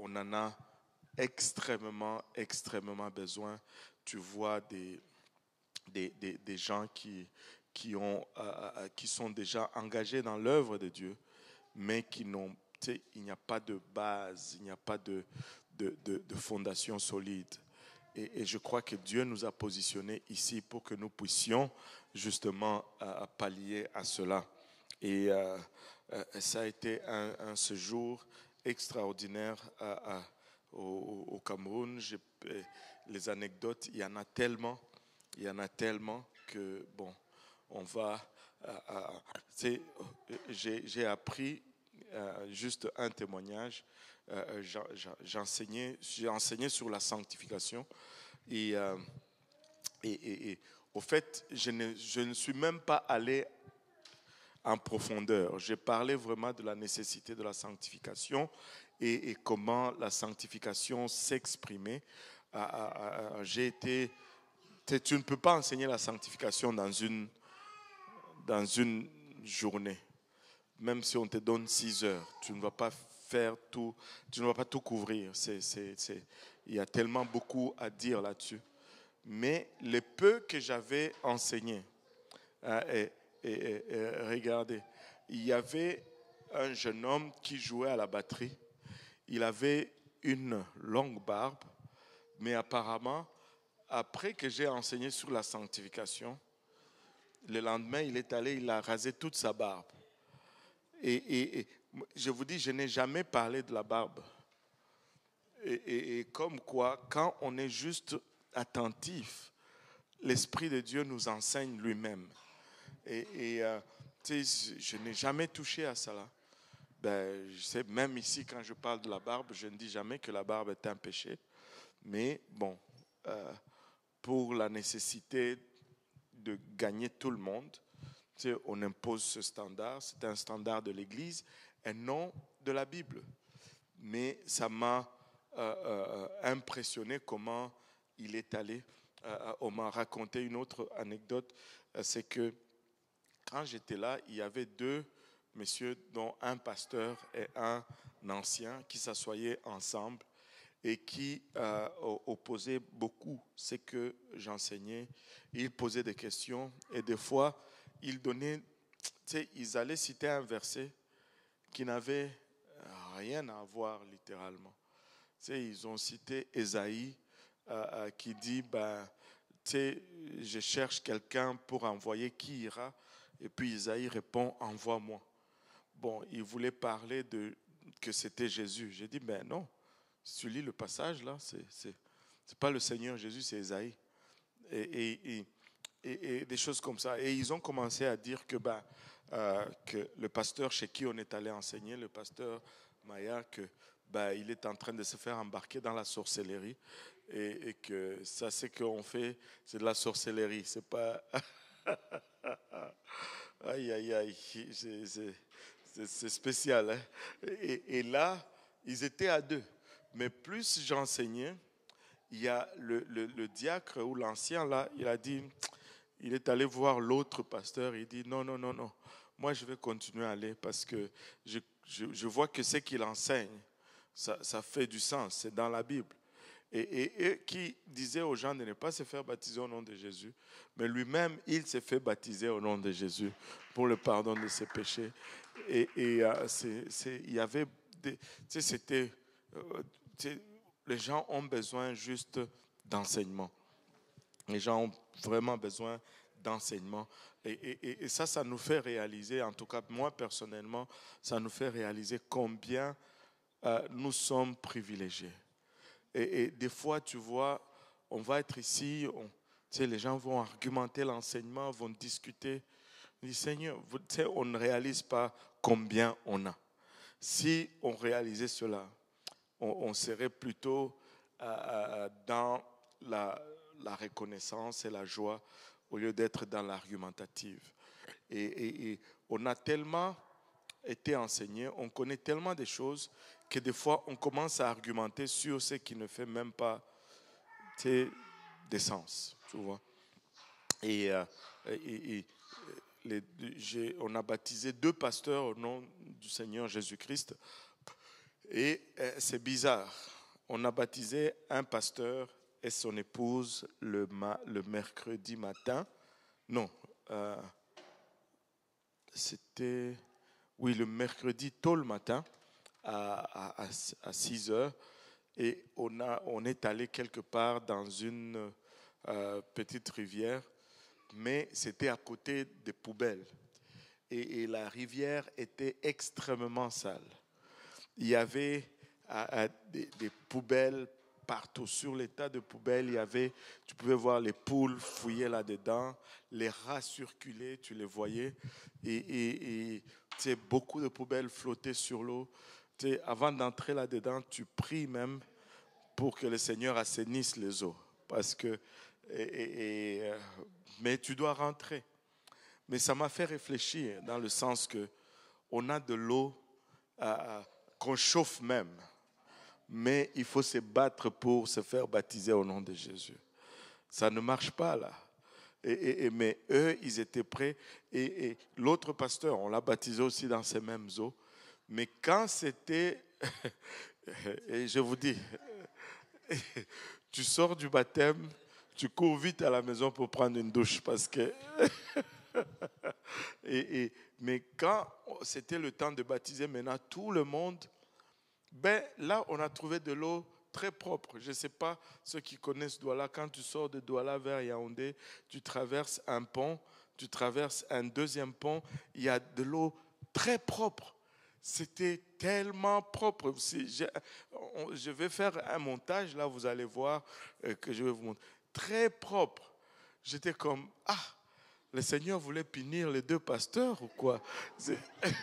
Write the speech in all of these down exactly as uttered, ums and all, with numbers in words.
on en a extrêmement, extrêmement besoin. Tu vois des, des, des, des gens qui, qui, ont, euh, qui sont déjà engagés dans l'œuvre de Dieu, mais qui n'ont, tu sais, il n'y a pas de base, il n'y a pas de, de, de, de fondation solide. Et, et je crois que Dieu nous a positionnés ici pour que nous puissions justement euh, pallier à cela. Et euh, euh, ça a été un, un séjour extraordinaire à, à, au, au Cameroun. J'ai, les anecdotes, il y en a tellement, il y en a tellement que, bon, on va... Euh, euh, c'est, j'ai, j'ai appris euh, juste un témoignage. Euh, j'enseignais, j'ai enseigné sur la sanctification et, euh, et, et, et au fait, je ne, je ne suis même pas allé en profondeur. J'ai parlé vraiment de la nécessité de la sanctification et, et comment la sanctification s'exprimait. Euh, euh, j'ai été, tu ne peux pas enseigner la sanctification dans une, dans une journée. Même si on te donne six heures, tu ne vas pas faire tout, tu ne vas pas tout couvrir. C'est, c'est, c'est, il y a tellement beaucoup à dire là-dessus. Mais le peu que j'avais enseigné, hein, et, et, et, et regardez, il y avait un jeune homme qui jouait à la batterie. Il avait une longue barbe, mais apparemment, après que j'ai enseigné sur la sanctification, le lendemain, il est allé, il a rasé toute sa barbe. Et, et, et je vous dis, je n'ai jamais parlé de la barbe. Et, et, et comme quoi, quand on est juste attentif, l'Esprit de Dieu nous enseigne lui-même. Et, et euh, tu sais, je n'ai jamais touché à cela. Ben, je sais, même ici, quand je parle de la barbe, je ne dis jamais que la barbe est un péché. Mais bon, euh, pour la nécessité de gagner tout le monde, tu sais, on impose ce standard. C'est un standard de l'Église et non de la Bible. Mais ça m'a euh, euh, impressionné comment il est allé. Euh, on m'a raconté une autre anecdote, euh, c'est que quand j'étais là, il y avait deux messieurs, dont un pasteur et un ancien, qui s'assoyaient ensemble et qui euh, opposaient beaucoup ce que j'enseignais. Ils posaient des questions et des fois, ils donnaient, tu sais, ils allaient citer un verset qui n'avait rien à voir littéralement. Tu sais, ils ont cité Ésaïe euh, euh, qui dit, ben, tu sais, je cherche quelqu'un pour envoyer, qui ira? Et puis Isaïe répond, envoie-moi. Bon, il voulait parler de que c'était Jésus. J'ai dit, ben non, si tu lis le passage là, c'est c'est c'est pas le Seigneur Jésus, c'est Isaïe. Et, et, et, et, et des choses comme ça. Et ils ont commencé à dire que ben euh, que le pasteur chez qui on est allé enseigner, le pasteur Maya, que ben il est en train de se faire embarquer dans la sorcellerie et, et que ça c'est qu'on fait, c'est de la sorcellerie, c'est pas. Aïe, aïe, aïe, c'est, c'est, c'est, c'est spécial. Hein? Et, et là, ils étaient à deux. Mais plus j'enseignais, il y a le, le, le diacre ou l'ancien, là, il a dit, il est allé voir l'autre pasteur, il dit, non, non, non, non, moi je vais continuer à aller parce que je, je, je vois que ce qu'il enseigne, ça, ça fait du sens, c'est dans la Bible. Et, et, et qui disait aux gens de ne pas se faire baptiser au nom de Jésus, mais lui-même, il s'est fait baptiser au nom de Jésus pour le pardon de ses péchés. Et, et euh, c'est, c'est, il y avait des, tu sais, c'était, euh, tu sais, les gens ont besoin juste d'enseignement. Les gens ont vraiment besoin d'enseignement. Et, et, et ça, ça nous fait réaliser, en tout cas moi personnellement, ça nous fait réaliser combien euh, nous sommes privilégiés. Et, et des fois, tu vois, on va être ici, on, tu sais, les gens vont argumenter l'enseignement, vont discuter. On dit, Seigneur, vous, tu sais, on ne réalise pas combien on a. Si on réalisait cela, on, on serait plutôt euh, dans la, la reconnaissance et la joie au lieu d'être dans l'argumentative. Et, et, et on a tellement été enseigné, on connaît tellement de choses que des fois on commence à argumenter sur ce qui ne fait même pas de sens, tu vois. Et, euh, et, et les, j'ai, on a baptisé deux pasteurs au nom du Seigneur Jésus-Christ. Et euh, c'est bizarre. On a baptisé un pasteur et son épouse le, ma- le mercredi matin. Non, euh, c'était, oui, le mercredi tôt le matin à, à, à six heures. Et on, a, on est allé quelque part dans une euh, petite rivière, mais c'était à côté des poubelles. Et, et la rivière était extrêmement sale. Il y avait euh, des, des poubelles partout. Sur les tas de poubelles, il y avait, tu pouvais voir les poules fouiller là-dedans, les rats circuler, tu les voyais. Et, et, et tu sais, beaucoup de poubelles flottaient sur l'eau. Tu sais, avant d'entrer là-dedans, tu pries même pour que le Seigneur assainisse les eaux. Parce que, et, et, et, mais tu dois rentrer. Mais ça m'a fait réfléchir dans le sens que on a de l'eau euh, qu'on chauffe même, mais il faut se battre pour se faire baptiser au nom de Jésus. Ça ne marche pas là. Et, et, et, mais eux, ils étaient prêts. Et, et l'autre pasteur, on l'a baptisé aussi dans ces mêmes eaux. Mais quand c'était, et je vous dis, tu sors du baptême, tu cours vite à la maison pour prendre une douche parce que et, et, mais quand c'était le temps de baptiser, maintenant tout le monde, ben là on a trouvé de l'eau très propre. Je ne sais pas ceux qui connaissent Douala, quand tu sors de Douala vers Yaoundé, tu traverses un pont, tu traverses un deuxième pont, il y a de l'eau très propre. C'était tellement propre. Si je, on, je vais faire un montage, là vous allez voir euh, que je vais vous montrer. Très propre. J'étais comme, ah, le Seigneur voulait punir les deux pasteurs ou quoi? C'est...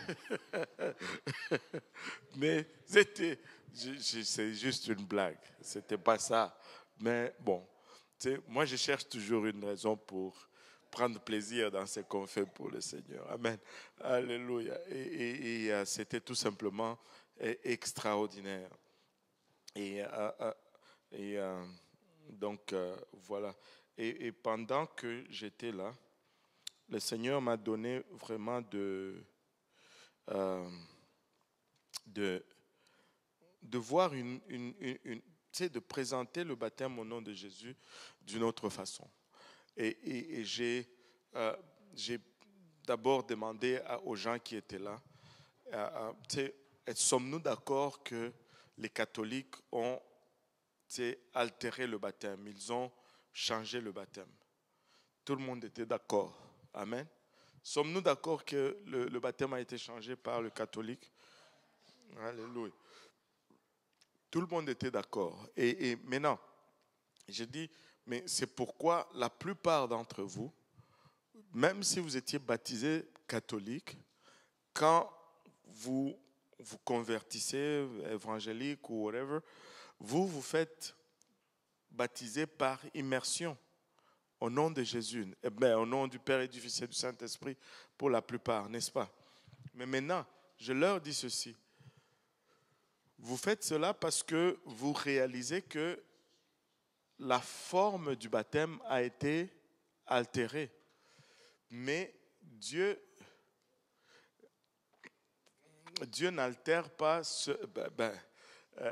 Mais c'était, je, je, c'est juste une blague. C'était pas ça. Mais bon, tu sais, moi je cherche toujours une raison pour prendre plaisir dans ce qu'on fait pour le Seigneur. Amen. Alléluia. Et, et, et euh, c'était tout simplement euh, extraordinaire. Et, euh, euh, et euh, donc euh, voilà. Et, et pendant que j'étais là, le Seigneur m'a donné vraiment de, euh, de, de voir une, une, une, une tu sais, de présenter le baptême au nom de Jésus d'une autre façon. Et, et, et j'ai, euh, j'ai d'abord demandé à, aux gens qui étaient là, euh, euh, tu sais, sommes-nous d'accord que les catholiques ont tu sais, altéré le baptême, ils ont changé le baptême? Tout le monde était d'accord. Amen. Sommes-nous d'accord que le, le baptême a été changé par le catholique? Alléluia. Tout le monde était d'accord. Et, et maintenant, je dis, mais c'est pourquoi la plupart d'entre vous, même si vous étiez baptisé catholique, quand vous vous convertissez, évangélique ou whatever, vous vous faites baptiser par immersion. Au nom de Jésus, eh bien, au nom du Père et du Fils et du Saint-Esprit, pour la plupart, n'est-ce pas? Mais maintenant, je leur dis ceci. Vous faites cela parce que vous réalisez que la forme du baptême a été altérée. Mais Dieu, Dieu n'altère pas ce... Ben, ben, euh,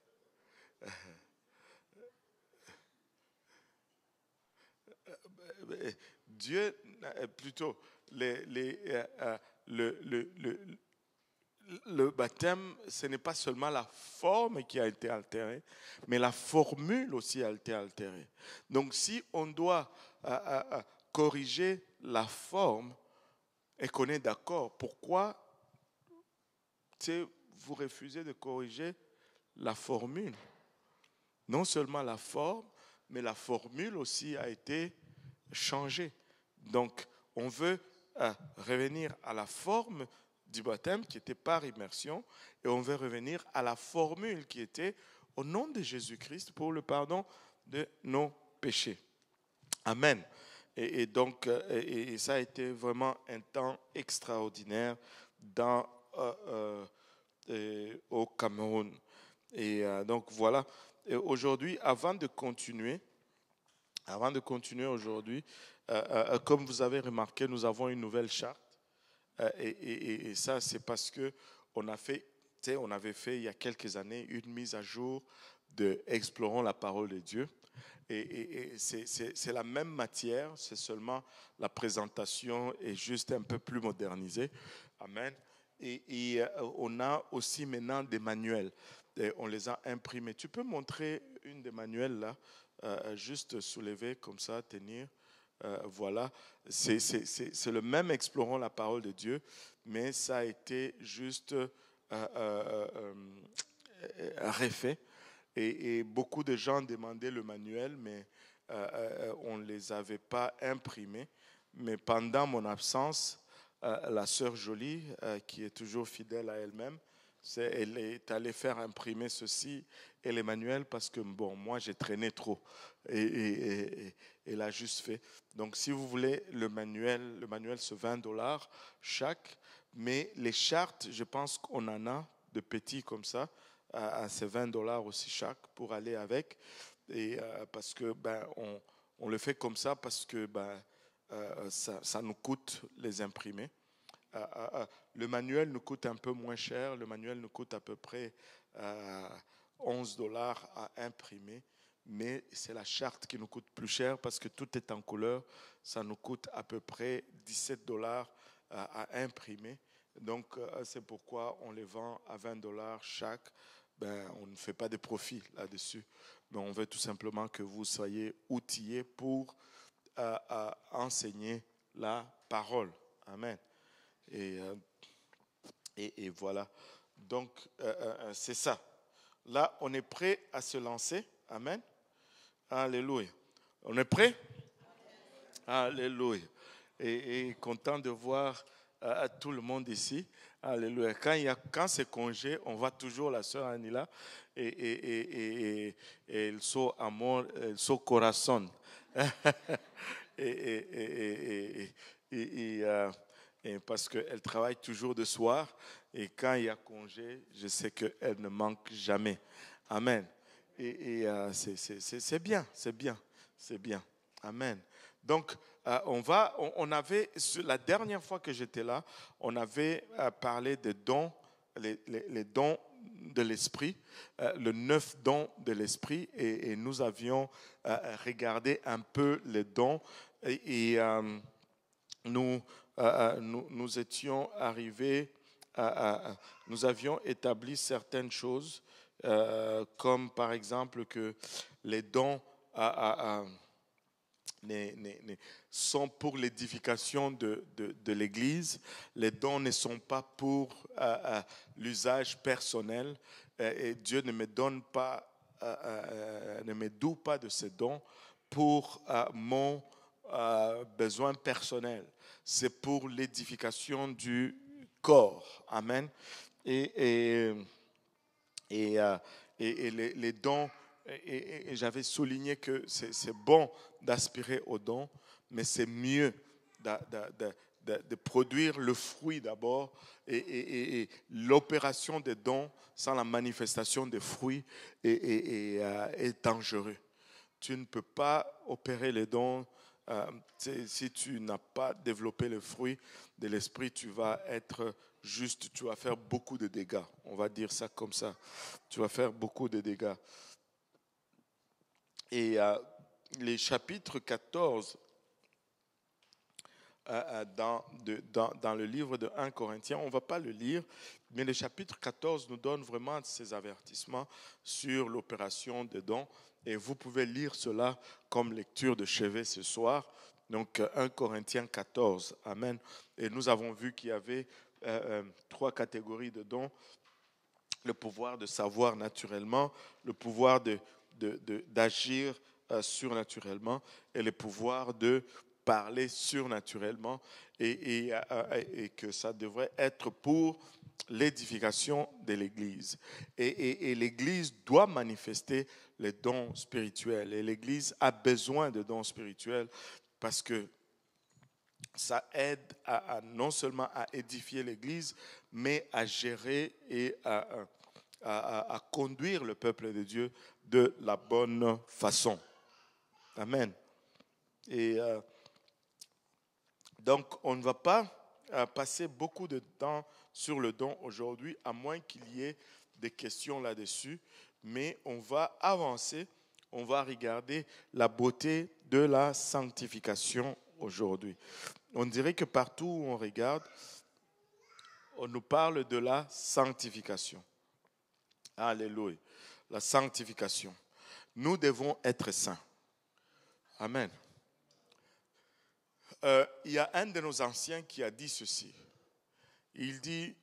euh, Dieu, plutôt, les, les, euh, le, le, le, le baptême, ce n'est pas seulement la forme qui a été altérée, mais la formule aussi a été altérée. Donc si on doit euh, euh, corriger la forme et qu'on est d'accord, pourquoi vous refusez de corriger la formule? Non seulement la forme, mais la formule aussi a été changée. Donc on veut euh, revenir à la forme du baptême qui était par immersion, et on veut revenir à la formule qui était au nom de Jésus-Christ pour le pardon de nos péchés. Amen. Et, et donc, et, et ça a été vraiment un temps extraordinaire dans, euh, euh, au Cameroun. Et euh, donc voilà. Et aujourd'hui, avant de continuer, avant de continuer aujourd'hui, euh, euh, comme vous avez remarqué, nous avons une nouvelle charte. Euh, et, et, et ça, c'est parce que on a fait tu sais, on avait fait il y a quelques années une mise à jour de Explorons la parole de Dieu. Et, et, et c'est, c'est, c'est la même matière, c'est seulement la présentation est juste un peu plus modernisée. Amen. Et, et euh, on a aussi maintenant des manuels. Et on les a imprimés. Tu peux montrer une des manuels là, euh, juste soulever comme ça, tenir. Euh, voilà. C'est, c'est, c'est, c'est le même Explorons la parole de Dieu, mais ça a été juste euh, euh, euh, euh, refait. Et, et beaucoup de gens demandaient le manuel, mais euh, euh, on ne les avait pas imprimés. Mais pendant mon absence, euh, la sœur Jolie, euh, qui est toujours fidèle à elle-même, c'est, elle est allée faire imprimer ceci et les manuels parce que, bon, moi, j'ai traîné trop. Et, et, et, et elle a juste fait. Donc, si vous voulez, le manuel, le manuel, c'est vingt dollars chaque. Mais les chartes, je pense qu'on en a de petits comme ça, à, à ces vingt dollars aussi chaque pour aller avec. Et euh, parce que, ben, on, on le fait comme ça parce que, ben, euh, ça, ça nous coûte les imprimer. Euh, euh, le manuel nous coûte un peu moins cher. Le manuel nous coûte à peu près euh, onze dollars à imprimer. Mais c'est la charte qui nous coûte plus cher parce que tout est en couleur. Ça nous coûte à peu près dix-sept dollars euh, à imprimer. Donc, euh, c'est pourquoi on les vend à vingt dollars chaque. Ben, on ne fait pas de profit là-dessus. Mais on veut tout simplement que vous soyez outillés pour euh, euh, enseigner la parole. Amen. Et, euh, et, et voilà. Donc, euh, euh, c'est ça. Là, on est prêt à se lancer. Amen. Alléluia. On est prêt? Alléluia. Et, et content de voir euh, tout le monde ici. Alléluia. Quand, il y a, quand c'est congé, on voit toujours la sœur Anila et, et, et, et, et il so amor, il so corazón. et, et, et, et, et, et, euh, et parce qu'elle travaille toujours de soir et quand il y a congé, je sais qu'elle ne manque jamais. Amen. Et, et euh, c'est, c'est, c'est, c'est bien, c'est bien, c'est bien. Amen. Donc, euh, on va, on, on avait, la dernière fois que j'étais là, on avait euh, parlé des dons, les, les, les dons de l'esprit, euh, le neuf dons de l'esprit, et, et nous avions euh, regardé un peu les dons, et, et euh, nous, euh, nous, nous étions arrivés, à, à, à, nous avions établi certaines choses, euh, comme par exemple que les dons à, à, à Ne, ne, ne, sont pour l'édification de, de, de l'Église. Les dons ne sont pas pour euh, euh, l'usage personnel. Euh, et Dieu ne me donne pas, euh, euh, ne me doue pas de ces dons pour euh, mon euh, besoin personnel. C'est pour l'édification du corps. Amen. Et, et, et, euh, et, et les, les dons. Et, et, et j'avais souligné que c'est, c'est bon d'aspirer aux dons, mais c'est mieux de, de, de, de produire le fruit d'abord. Et, et, et l'opération des dons sans la manifestation des fruits est, est, est, euh, est dangereux. Tu ne peux pas opérer les dons euh, si tu n'as pas développé le fruit de l'esprit. Tu vas être juste, tu vas faire beaucoup de dégâts. On va dire ça comme ça. Tu vas faire beaucoup de dégâts. Et euh, les chapitres quatorze euh, dans, de, dans, dans le livre de premier Corinthiens, on ne va pas le lire, mais le chapitre quatorze nous donne vraiment ces avertissements sur l'opération des dons. Et vous pouvez lire cela comme lecture de chevet ce soir. Donc premier Corinthiens quatorze, amen. Et nous avons vu qu'il y avait euh, euh, trois catégories de dons. Le pouvoir de savoir naturellement, le pouvoir de, de, de, d'agir euh, surnaturellement et le pouvoir de parler surnaturellement et, et, et, et que ça devrait être pour l'édification de l'Église. Et, et, et l'Église doit manifester les dons spirituels et l'Église a besoin de dons spirituels parce que ça aide à, à, non seulement à édifier l'Église, mais à gérer et à, à, à conduire le peuple de Dieu de la bonne façon. Amen. Et euh, donc, on ne va pas euh, passer beaucoup de temps sur le don aujourd'hui, à moins qu'il y ait des questions là-dessus. Mais on va avancer, on va regarder la beauté de la sanctification aujourd'hui. On dirait que partout où on regarde, on nous parle de la sanctification. Alléluia. La sanctification. Nous devons être saints. Amen. Euh, il y a un de nos anciens qui a dit ceci. Il dit,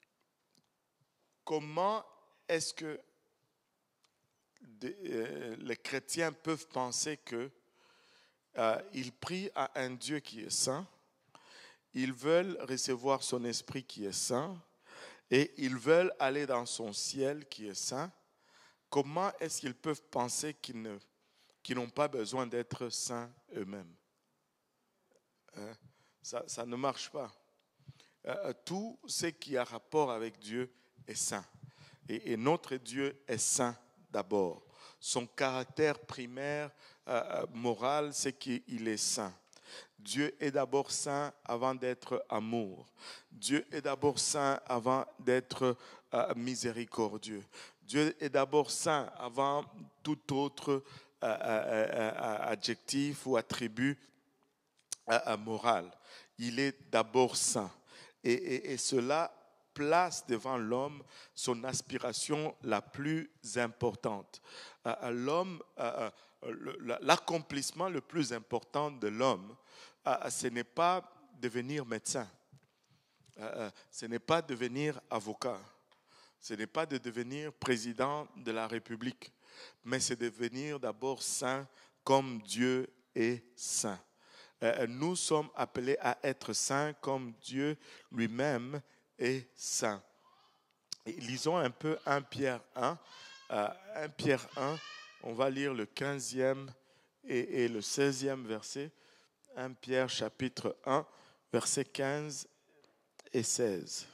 comment est-ce que des, euh, les chrétiens peuvent penser qu'ils euh, prient à un Dieu qui est saint, ils veulent recevoir son esprit qui est saint et ils veulent aller dans son ciel qui est saint. Comment est-ce qu'ils peuvent penser qu'ils ne, qu'ils n'ont pas besoin d'être saints eux-mêmes? Hein? Ça, ça ne marche pas. Euh, tout ce qui a rapport avec Dieu est saint. Et, et notre Dieu est saint d'abord. Son caractère primaire, euh, moral, c'est qu'il est saint. Dieu est d'abord saint avant d'être amour. Dieu est d'abord saint avant d'être euh, miséricordieux. Dieu est d'abord saint avant tout autre euh, euh, euh, adjectif ou attribut euh, moral. Il est d'abord saint. Et, et, et cela place devant l'homme son aspiration la plus importante. Euh, l'homme, euh, le, l'accomplissement le plus important de l'homme, euh, ce n'est pas devenir médecin, euh, ce n'est pas devenir avocat, ce n'est pas de devenir président de la République, mais c'est devenir d'abord saint comme Dieu est saint. Euh, nous sommes appelés à être saints comme Dieu lui-même est saint. Et lisons un peu un Pierre un. Euh, un Pierre un, on va lire le quinzième et, et le seizième verset. un Pierre chapitre un, versets quinze et seize.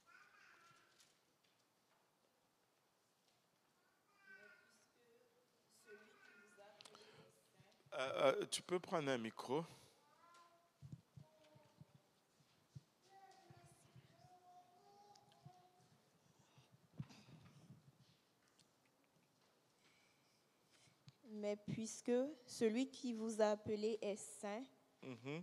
Euh, euh, tu peux prendre un micro. Mais puisque celui qui vous a appelé est saint, mm-hmm.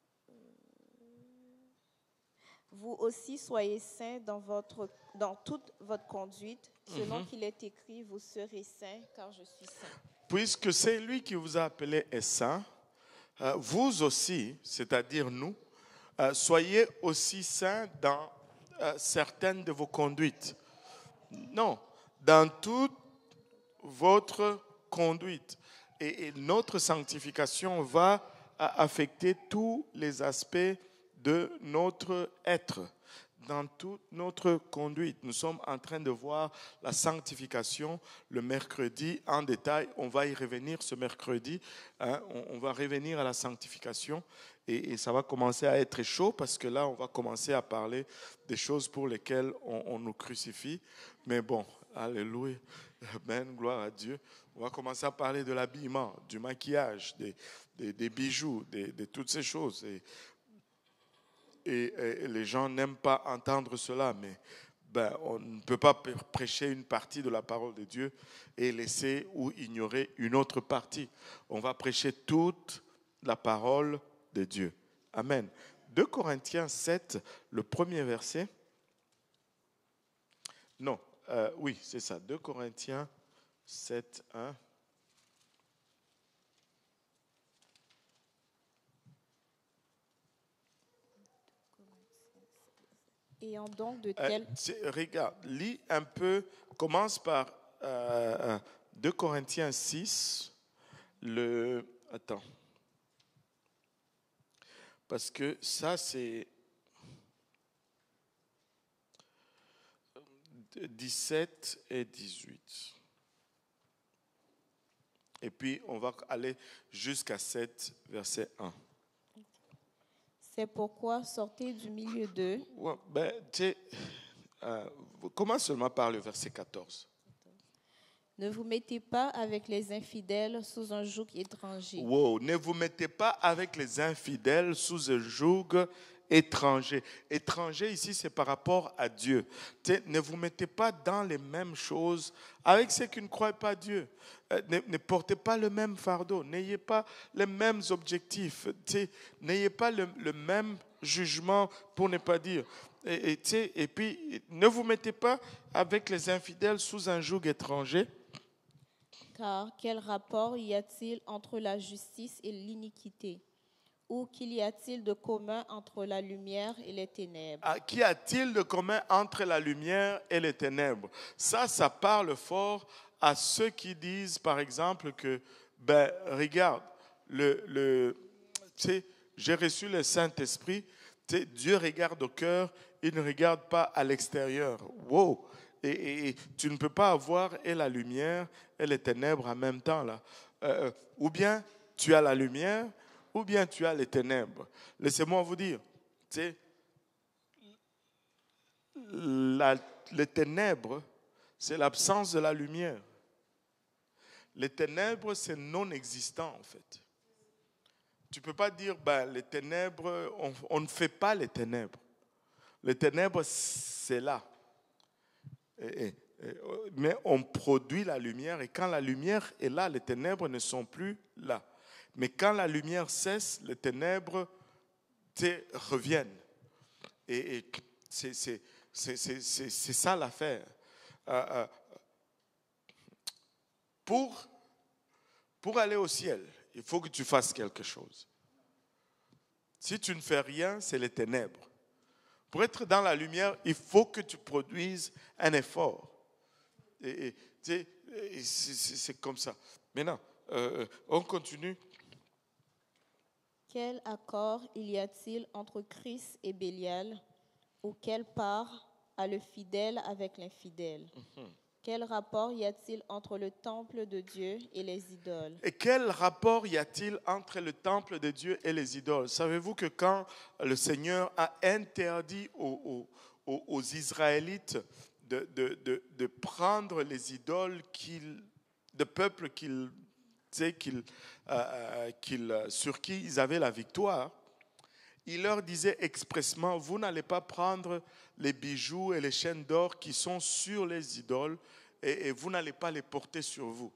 vous aussi soyez saints dans, votre, dans toute votre conduite, selon mm-hmm. qu'il est écrit, vous serez saints car je suis saint. Puisque c'est lui qui vous a appelé est saint, euh, vous aussi, c'est-à-dire nous, euh, soyez aussi saints dans euh, certaines de vos conduites. Non, dans toute votre conduite. Et, et notre sanctification va affecter tous les aspects de notre être, dans toute notre conduite. Nous sommes en train de voir la sanctification le mercredi en détail. On va y revenir ce mercredi. Hein, on, on va revenir à la sanctification et, et ça va commencer à être chaud parce que là, on va commencer à parler des choses pour lesquelles on, on nous crucifie. Mais bon, alléluia, amen, gloire à Dieu. On va commencer à parler de l'habillement, du maquillage, des, des, des bijoux, des, de toutes ces choses. Et, et, et les gens n'aiment pas entendre cela, mais ben, on ne peut pas prêcher une partie de la parole de Dieu et laisser ou ignorer une autre partie. On va prêcher toute la parole de Dieu. Amen. deux Corinthiens sept, le premier verset. Non, euh, oui, c'est ça. deux Corinthiens sept, un. Ayant donc de tels... Euh, regarde, lis un peu, commence par euh, deux Corinthiens six, le... Attends. Parce que ça, c'est dix-sept et dix-huit. Et puis, on va aller jusqu'à sept, verset un. C'est pourquoi sortez du milieu d'eux. Ouais, ben, euh, commence seulement par le verset quatorze. Ne vous mettez pas avec les infidèles sous un joug étranger. Wow, ne vous mettez pas avec les infidèles sous un joug étranger. Étranger ici, c'est par rapport à Dieu. T'sais, ne vous mettez pas dans les mêmes choses avec ceux qui ne croient pas Dieu. Euh, ne, ne portez pas le même fardeau. N'ayez pas les mêmes objectifs. T'sais, n'ayez pas le, le même jugement, pour ne pas dire. Et, et, t'sais, et puis, ne vous mettez pas avec les infidèles sous un joug étranger. Car quel rapport y a-t-il entre la justice et l'iniquité? Ou qu'y a-t-il de commun entre la lumière et les ténèbres? Ah, qu'y a-t-il de commun entre la lumière et les ténèbres? Ça, ça parle fort à ceux qui disent, par exemple, que, ben, regarde, le, le, tu sais, j'ai reçu le Saint-Esprit, tu sais, Dieu regarde au cœur, il ne regarde pas à l'extérieur. Wow! Et, et, et tu ne peux pas avoir et la lumière et les ténèbres en même temps, là. Euh, ou bien tu as la lumière, ou bien tu as les ténèbres. Laissez-moi vous dire, tu sais, la, les ténèbres, c'est l'absence de la lumière. Les ténèbres, c'est non existant, en fait. Tu ne peux pas dire, ben, les ténèbres, on, on ne fait pas les ténèbres. Les ténèbres, c'est là. Et, et, et, mais on produit la lumière, et quand la lumière est là, les ténèbres ne sont plus là. Mais quand la lumière cesse, les ténèbres reviennent. Et, et c'est, c'est, c'est, c'est, c'est, c'est ça l'affaire. Euh, euh, pour, pour aller au ciel, il faut que tu fasses quelque chose. Si tu ne fais rien, c'est les ténèbres. Pour être dans la lumière, il faut que tu produises un effort. Et, et, et c'est, c'est, c'est comme ça. Maintenant, euh, on continue. Quel accord y a-t-il entre Christ et Bélial? Ou quelle part a le fidèle avec l'infidèle? Mm-hmm. Quel rapport y a-t-il entre le temple de Dieu et les idoles? Et quel rapport y a-t-il entre le temple de Dieu et les idoles? Savez-vous que quand le Seigneur a interdit aux, aux, aux Israélites de, de, de, de prendre les idoles qu'ils, de peuples qu'ils, qu'ils, euh, qu'ils, sur qui ils avaient la victoire, il leur disait expressément, vous n'allez pas prendre les bijoux et les chaînes d'or qui sont sur les idoles et, et vous n'allez pas les porter sur vous.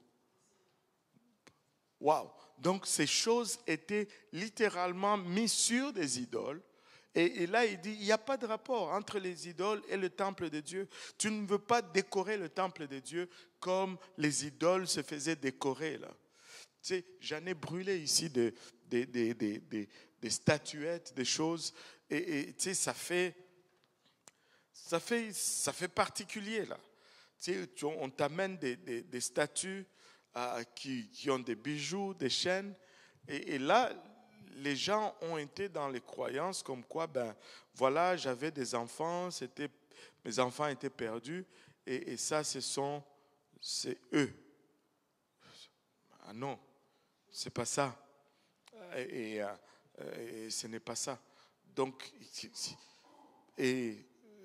Waouh! Donc ces choses étaient littéralement mises sur des idoles. Et, et là, il dit, il n'y a pas de rapport entre les idoles et le temple de Dieu. Tu ne veux pas décorer le temple de Dieu comme les idoles se faisaient décorer, là. Tu sais, j'en ai brûlé ici des, des, des, des, des, des statuettes, des choses. Et, et tu sais, ça fait, ça fait, ça fait particulier, là. Tu sais, on t'amène des, des, des statues euh, qui, qui ont des bijoux, des chaînes. Et, et là, les gens ont été dans les croyances comme quoi, ben voilà, j'avais des enfants, c'était, mes enfants étaient perdus. Et, et ça, ce sont, c'est eux. Ah non. C'est pas ça. Et, et, et ce n'est pas ça. Donc, et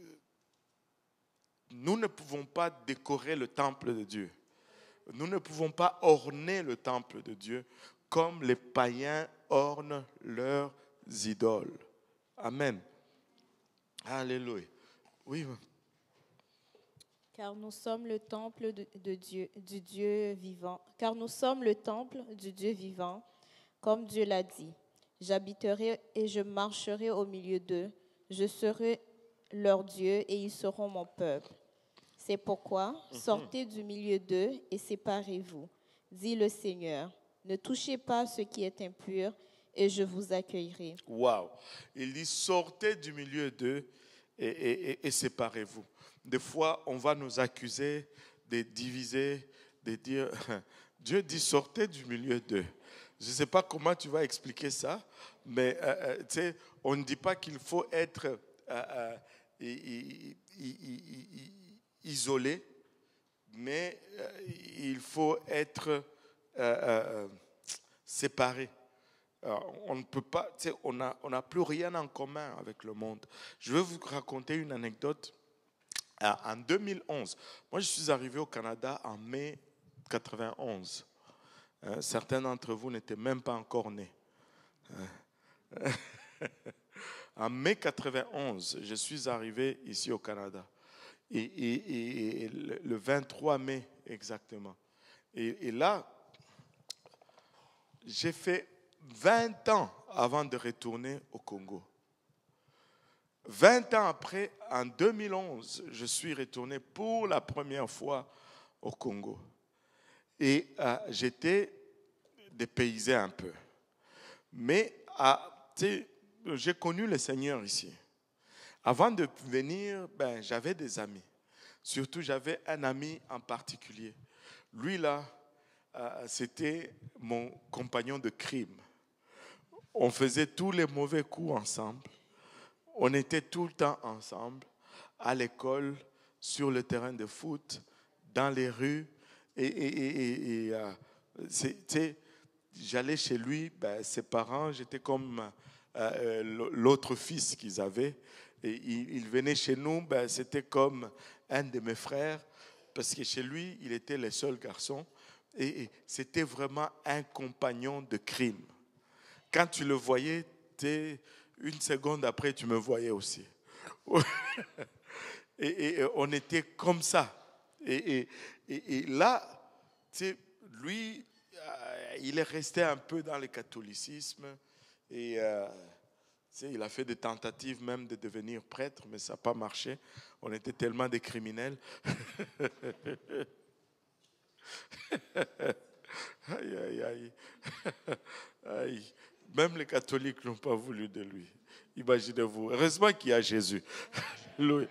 nous ne pouvons pas décorer le temple de Dieu. Nous ne pouvons pas orner le temple de Dieu comme les païens ornent leurs idoles. Amen. Alléluia. Oui. Car nous sommes le temple de, de Dieu, du Dieu vivant. Car nous sommes le temple du Dieu vivant, comme Dieu l'a dit. J'habiterai et je marcherai au milieu d'eux. Je serai leur Dieu et ils seront mon peuple. C'est pourquoi mm-hmm. sortez du milieu d'eux et séparez-vous, dit le Seigneur. Ne touchez pas ce qui est impur et je vous accueillerai. Wow. Il dit sortez du milieu d'eux et, et, et, et séparez-vous. Des fois, on va nous accuser de diviser, de dire, Dieu dit sortez du milieu d'eux. Je ne sais pas comment tu vas expliquer ça, mais euh, tu sais, on ne dit pas qu'il faut être euh, euh, i, i, i, i, isolé, mais euh, il faut être euh, euh, séparé. Alors, on ne peut pas, tu sais, on n'a on n'a plus rien en commun avec le monde. Je vais vous raconter une anecdote. En deux mille onze, moi je suis arrivé au Canada en mai quatre-vingt-onze. Euh, certains d'entre vous n'étaient même pas encore nés. Euh, En mai quatre-vingt-onze, je suis arrivé ici au Canada. Et, et, et le vingt-trois mai exactement. Et, et là, j'ai fait vingt ans avant de retourner au Congo. vingt ans après, en deux mille onze, je suis retourné pour la première fois au Congo. Et euh, j'étais dépaysé un peu. Mais ah, j'ai connu le Seigneur ici. Avant de venir, ben, j'avais des amis. Surtout, j'avais un ami en particulier. Lui, là, euh, c'était mon compagnon de crime. On faisait tous les mauvais coups ensemble. On était tout le temps ensemble, à l'école, sur le terrain de foot, dans les rues. Et, et, et, et euh, c'est, j'allais chez lui, ben, ses parents, j'étais comme euh, l'autre fils qu'ils avaient. Et il, il venait chez nous, ben, c'était comme un de mes frères, parce que chez lui, il était le seul garçon. Et, et c'était vraiment un compagnon de crime. Quand tu le voyais, une seconde après, tu me voyais aussi. et, et on était comme ça. Et, et, et, et là, lui, euh, il est resté un peu dans le catholicisme. Et euh, il a fait des tentatives même de devenir prêtre, mais ça n'a pas marché. On était tellement des criminels. Aïe, aïe, aïe. Aïe. Même les catholiques n'ont pas voulu de lui. Imaginez-vous. Heureusement qu'il y a Jésus. Louis.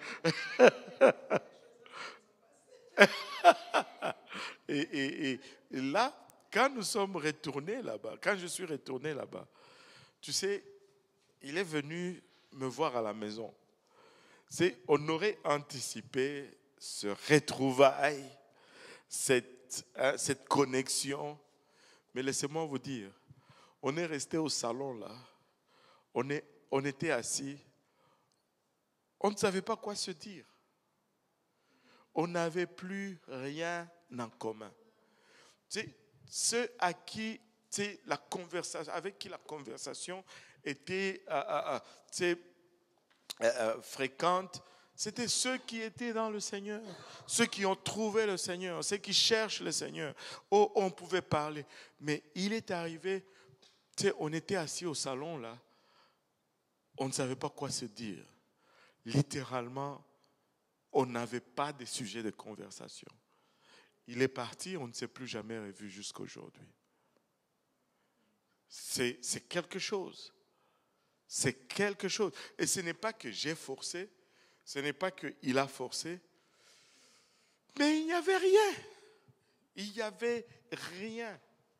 et, et, et là, quand nous sommes retournés là-bas, quand je suis retourné là-bas, tu sais, il est venu me voir à la maison. C'est, on aurait anticipé ce retrouvaille, cette, hein, cette connexion. Mais laissez-moi vous dire, on est resté au salon là, on, est, on était assis, on ne savait pas quoi se dire. On n'avait plus rien en commun. Tu sais, ceux à qui, tu sais, la conversation, avec qui la conversation était euh, euh, tu sais, euh, euh, fréquente, c'était ceux qui étaient dans le Seigneur, ceux qui ont trouvé le Seigneur, ceux qui cherchent le Seigneur. Oh, on pouvait parler. Mais il est arrivé, tu sais, on était assis au salon là, on ne savait pas quoi se dire. Littéralement, on n'avait pas de sujet de conversation. Il est parti, on ne s'est plus jamais revu jusqu'à aujourd'hui. C'est, c'est quelque chose. C'est quelque chose. Et ce n'est pas que j'ai forcé, ce n'est pas qu'il a forcé, mais il n'y avait rien. Il n'y avait rien.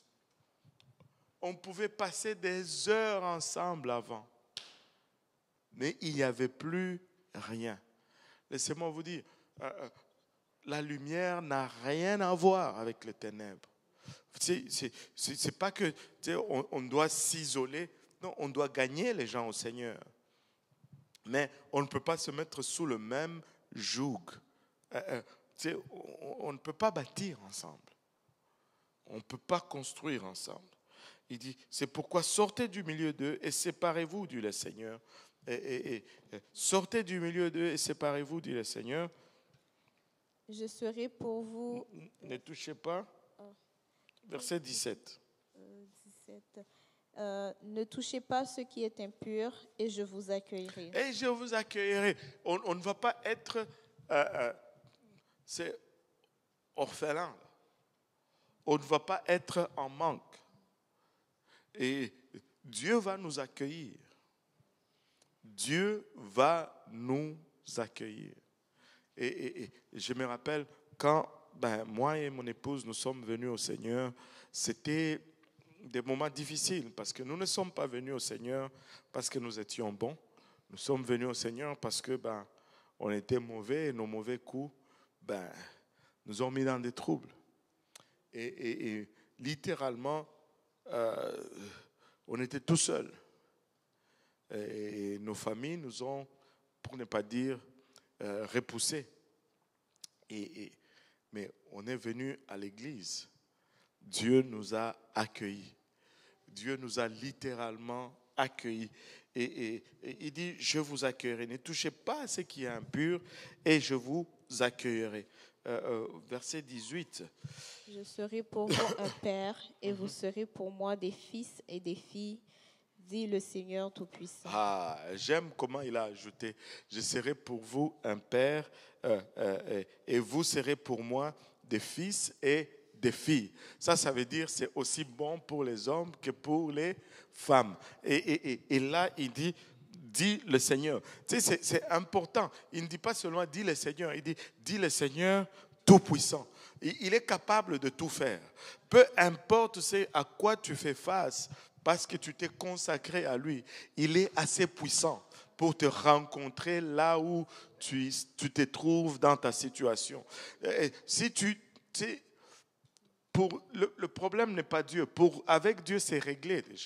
On pouvait passer des heures ensemble avant, mais il n'y avait plus rien. Laissez-moi vous dire, euh, la lumière n'a rien à voir avec les ténèbres. C'est, c'est, c'est, c'est pas que on, on doit s'isoler, non, on doit gagner les gens au Seigneur. Mais on ne peut pas se mettre sous le même joug. Euh, euh, on, on ne peut pas bâtir ensemble. On ne peut pas construire ensemble. Il dit, c'est pourquoi sortez du milieu d'eux et séparez-vous, dit le Seigneur. Et, et, et, sortez du milieu d'eux et séparez-vous, dit le Seigneur. Je serai pour vous. Ne touchez pas. Verset dix-sept. Euh, dix-sept. Euh, ne touchez pas ce qui est impur et je vous accueillerai. Et je vous accueillerai. On, on ne va pas être euh, euh, c'est orphelin. On ne va pas être en manque. Et Dieu va nous accueillir. Dieu va nous accueillir. Et, et, et je me rappelle quand ben, moi et mon épouse nous sommes venus au Seigneur, c'était des moments difficiles parce que nous ne sommes pas venus au Seigneur parce que nous étions bons. Nous sommes venus au Seigneur parce que ben, on était mauvais et nos mauvais coups ben, nous ont mis dans des troubles. Et, et, et littéralement, euh, on était tout seuls. Et, et nos familles nous ont, pour ne pas dire, euh, repoussés. Et, et, mais on est venu à l'église. Dieu nous a accueillis. Dieu nous a littéralement accueillis. Et, et- et il dit, je vous accueillerai. Ne touchez pas à ce qui est impur et je vous accueillerai. Euh, euh, verset dix-huit. Je serai pour vous un père et vous serez pour moi des fils et des filles, dit le Seigneur Tout-Puissant. Ah, j'aime comment il a ajouté, je serai pour vous un père euh, euh, et vous serez pour moi des fils et des filles. Ça, ça veut dire c'est aussi bon pour les hommes que pour les femmes. Et, et, et, et là, il dit, dit le Seigneur. Tu sais, c'est, c'est important. Il ne dit pas seulement dit le Seigneur, il dit dit le Seigneur Tout-Puissant. Il, il est capable de tout faire. Peu importe c'est à quoi tu fais face, parce que tu t'es consacré à lui, il est assez puissant pour te rencontrer là où tu, tu te trouves dans ta situation. Et si tu, tu sais, pour, le, le problème n'est pas Dieu. Pour, avec Dieu, c'est réglé déjà.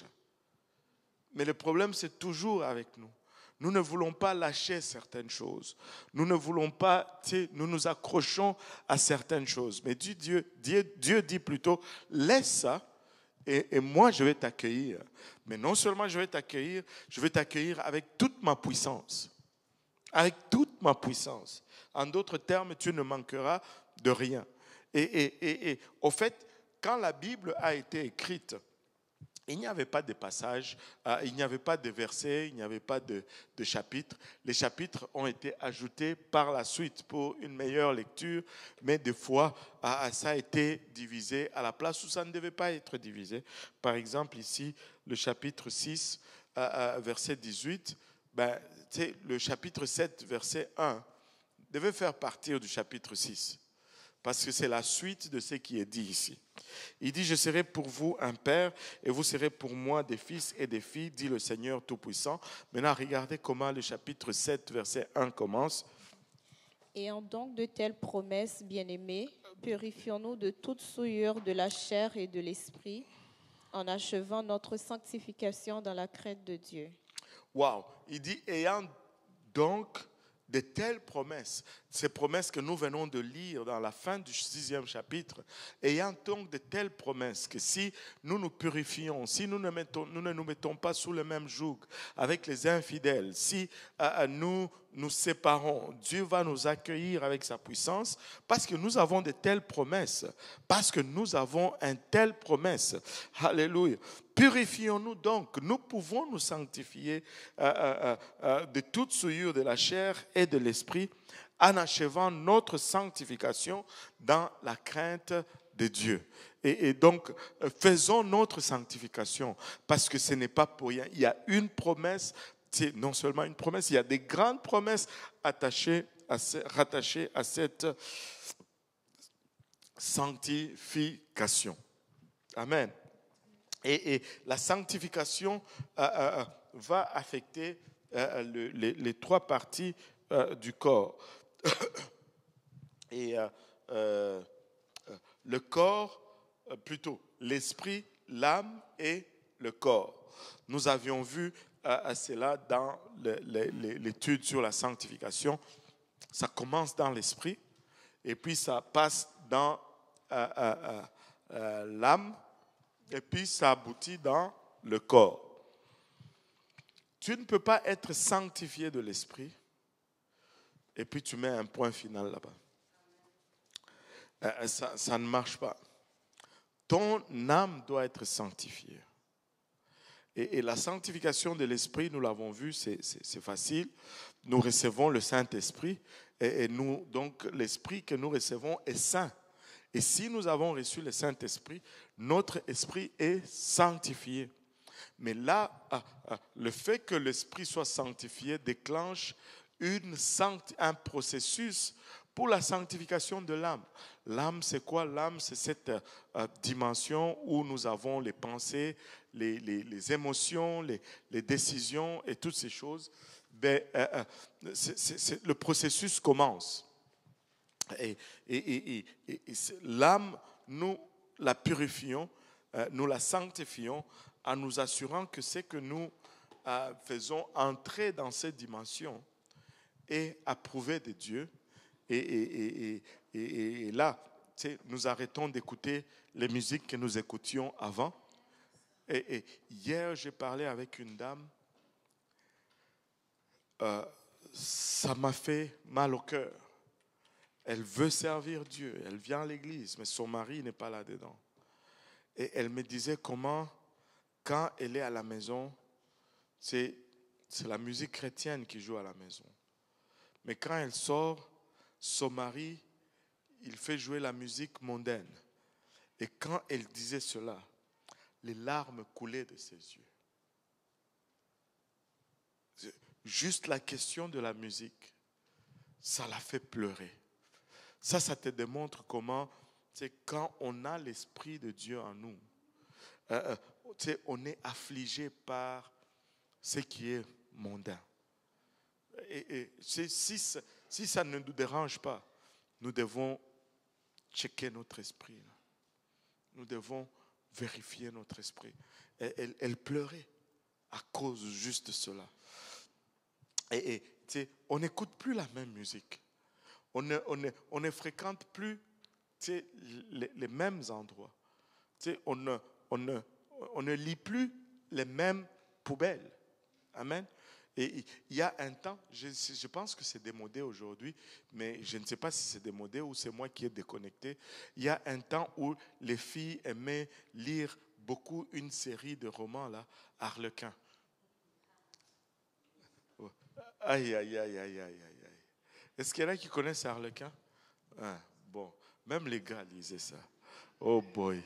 Mais le problème, c'est toujours avec nous. Nous ne voulons pas lâcher certaines choses. Nous ne voulons pas, tu sais, nous nous accrochons à certaines choses. Mais Dieu, Dieu, Dieu dit plutôt, laisse ça. Et, et moi, je vais t'accueillir. Mais non seulement je vais t'accueillir, je vais t'accueillir avec toute ma puissance. Avec toute ma puissance. En d'autres termes, tu ne manqueras de rien. Et, et, et, et au fait, quand la Bible a été écrite, il n'y avait pas de passages, euh, il n'y avait pas de versets, il n'y avait pas de, de chapitres. Les chapitres ont été ajoutés par la suite pour une meilleure lecture, mais des fois, euh, ça a été divisé à la place où ça ne devait pas être divisé. Par exemple, ici, le chapitre six, euh, euh, verset dix-huit, ben, le chapitre sept, verset un, devait faire partir du chapitre six, parce que c'est la suite de ce qui est dit ici. Il dit, je serai pour vous un père et vous serez pour moi des fils et des filles, dit le Seigneur Tout-Puissant. Maintenant, regardez comment le chapitre sept, verset un commence. Ayant donc de telles promesses, bien-aimés, purifions-nous de toute souillure de la chair et de l'esprit, en achevant notre sanctification dans la crainte de Dieu. Waouh! Il dit, ayant donc de telles promesses, ces promesses que nous venons de lire dans la fin du sixième chapitre, ayant donc de telles promesses que si nous nous purifions, si nous ne, mettons, nous ne nous mettons pas sous le même joug avec les infidèles, si euh, nous nous séparons, Dieu va nous accueillir avec sa puissance parce que nous avons de telles promesses, parce que nous avons une telle promesse. Alléluia. Purifions-nous donc, nous pouvons nous sanctifier euh, euh, euh, de toute souillure de la chair et de l'esprit en achevant notre sanctification dans la crainte de Dieu. Et, et donc, faisons notre sanctification parce que ce n'est pas pour rien. Il y a une promesse, c'est non seulement une promesse, il y a des grandes promesses attachées à, rattachées à cette sanctification. Amen. Et, et la sanctification euh, euh, va affecter euh, le, les, les trois parties euh, du corps. Et euh, euh, le corps, euh, plutôt l'esprit, l'âme et le corps. Nous avions vu euh, cela dans le, le, l'étude sur la sanctification. Ça commence dans l'esprit et puis ça passe dans euh, euh, euh, l'âme. Et puis ça aboutit dans le corps. Tu ne peux pas être sanctifié de l'esprit et puis tu mets un point final là-bas. Euh, ça, ça ne marche pas. Ton âme doit être sanctifiée. Et, et la sanctification de l'esprit, nous l'avons vu, c'est, c'est, c'est facile. Nous recevons le Saint-Esprit et, et nous, donc l'esprit que nous recevons est saint. Et si nous avons reçu le Saint-Esprit, notre esprit est sanctifié. Mais là, le fait que l'esprit soit sanctifié déclenche une sancti- un processus pour la sanctification de l'âme. L'âme, c'est quoi? L'âme, c'est cette euh, dimension où nous avons les pensées, les, les, les émotions, les, les décisions et toutes ces choses. Ben, euh, euh, c'est, c'est, c'est, le processus commence. Et, et, et, et, et l'âme, nous la purifions, euh, nous la sanctifions en nous assurant que ce que nous euh, faisons entrer dans cette dimension est approuvé de Dieu. Et, et, et, et, et là, nous arrêtons d'écouter les musiques que nous écoutions avant. Et, et hier, j'ai parlé avec une dame. Euh, ça m'a fait mal au cœur. Elle veut servir Dieu. Elle vient à l'église, mais son mari n'est pas là-dedans. Et elle me disait comment, quand elle est à la maison, c'est, c'est la musique chrétienne qui joue à la maison. Mais quand elle sort, son mari, il fait jouer la musique mondaine. Et quand elle disait cela, les larmes coulaient de ses yeux. Juste la question de la musique, ça l'a fait pleurer. Ça, ça te démontre comment, c'est quand on a l'Esprit de Dieu en nous, euh, on est affligé par ce qui est mondain. Et, et si, ça, si ça ne nous dérange pas, nous devons checker notre esprit. Nous devons vérifier notre esprit. Et, elle, elle pleurait à cause juste de cela. Et, et on n'écoute plus la même musique. On ne, on ne, on ne fréquente plus les, les mêmes endroits. On ne, on, ne, on ne lit plus les mêmes poubelles. Amen. Et il y a un temps, je, je pense que c'est démodé aujourd'hui, mais je ne sais pas si c'est démodé ou c'est moi qui ai déconnecté. Il y a un temps où les filles aimaient lire beaucoup une série de romans, là, Harlequin. Aïe, aïe, aïe, aïe, aïe, aïe. Est-ce qu'il y en a qui connaissent Harlequin? Ah, bon, même les gars lisaient ça. Oh boy.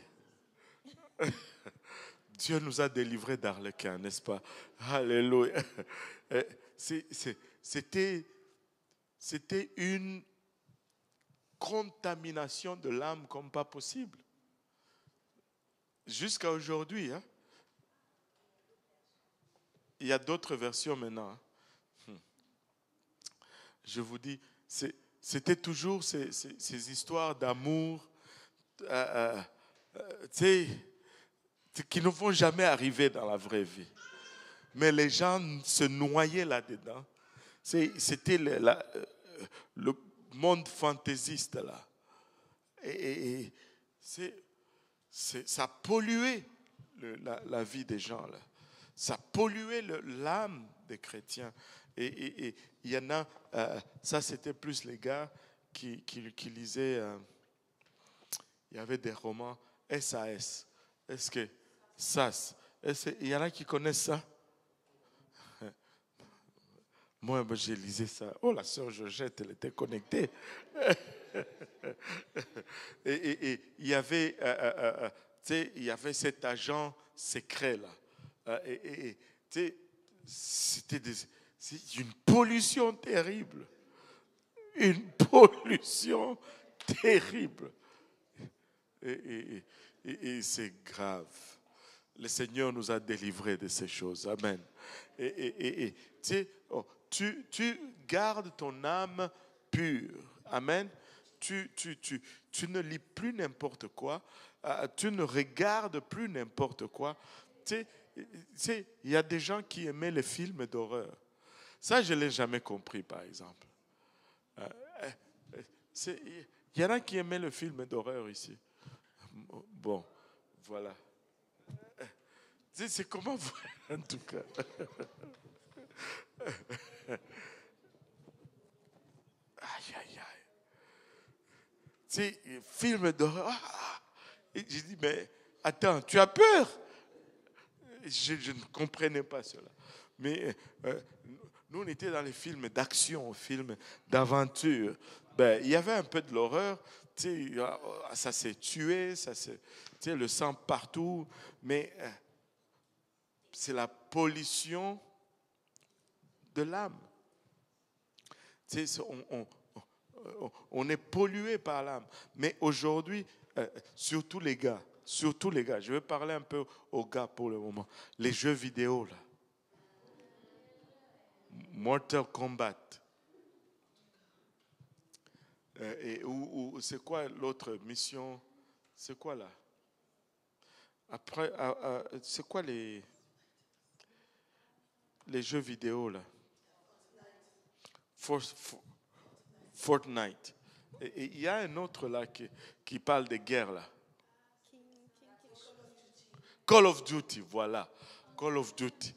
Dieu nous a délivrés d'Harlequin, n'est-ce pas? Alléluia. C'est, c'est, c'était, c'était une contamination de l'âme comme pas possible. Jusqu'à aujourd'hui. Hein? Il y a d'autres versions maintenant. Hein? Je vous dis, c'est, c'était toujours ces, ces, ces histoires d'amour euh, euh, tu sais, qui ne vont jamais arriver dans la vraie vie. Mais les gens se noyaient là-dedans. C'est, c'était le, la, le monde fantaisiste là. Et, et, et c'est, c'est, ça polluait le, la, la vie des gens là. Ça polluait le, l'âme des chrétiens. Et, et, et il y en a, euh, ça c'était plus les gars qui, qui, qui lisaient, euh, il y avait des romans S A S. Est-ce que S A S, est-ce, il y en a qui connaissent ça? Moi, j'ai lisé ça. Oh, la sœur Georgette, elle était connectée. et, et, et il y avait, euh, euh, euh, tu sais, il y avait cet agent secret là. Euh, et, et, et tu sais, c'était des, c'est une pollution terrible, une pollution terrible. Et, et, et, et c'est grave. Le Seigneur nous a délivrés de ces choses. Amen. Et, et, et, et tu sais, oh, tu, tu gardes ton âme pure. Amen. Tu, tu, tu, tu ne lis plus n'importe quoi. Euh, tu ne regardes plus n'importe quoi. Tu sais, tu sais, il y a des gens qui aimaient les films d'horreur. Ça, je ne l'ai jamais compris, par exemple. Euh, c'est, il y en a qui aimaient le film d'horreur ici. Bon, voilà. C'est, c'est comment vous, en tout cas. Aïe, aïe, aïe. Tu sais, film d'horreur. Ah, et j'ai dit, mais attends, tu as peur? Je, je ne comprenais pas cela. Mais euh, nous, on était dans les films d'action, films d'aventure. Ben, il y avait un peu de l'horreur. Tu sais, ça s'est tué, ça s'est, tu sais, le sang partout. Mais euh, c'est la pollution de l'âme. Tu sais, on, on, on, on est pollué par l'âme. Mais aujourd'hui, euh, surtout les gars, surtout les gars, je vais parler un peu aux gars pour le moment. Les jeux vidéo, là. Mortal Kombat. Euh, et, ou, ou c'est quoi l'autre mission? C'est quoi là? Après, euh, euh, c'est quoi les, les jeux vidéo là? For, for, Fortnite. Et il y a un autre là qui, qui parle de guerre là. Call of Duty, voilà. Call of Duty.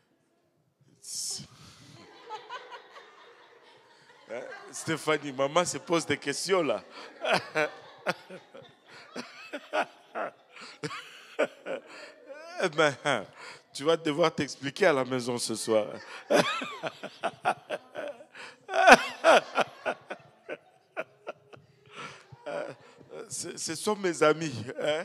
Hein, Stéphanie, maman se pose des questions là. Eh ben, tu vas devoir t'expliquer à la maison ce soir. Ce, ce sont mes amis. Hein?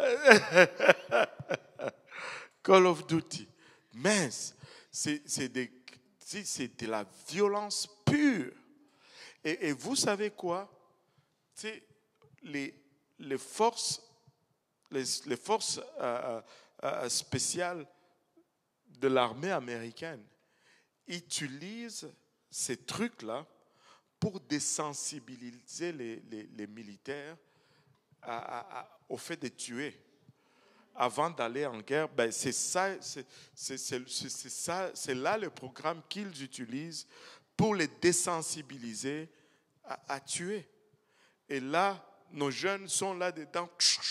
Call of Duty. Mince, c'est, c'est, des, c'est de la violence pure. Et, et vous savez quoi? C'est les, les forces, les, les forces euh, euh, spéciales de l'armée américaine utilisent ces trucs-là pour désensibiliser les, les, les militaires à, à, à, au fait de tuer. Avant d'aller en guerre, ben c'est ça, c'est, c'est, c'est, c'est ça, c'est là le programme qu'ils utilisent pour les désensibiliser à, à tuer. Et là, nos jeunes sont là-dedans.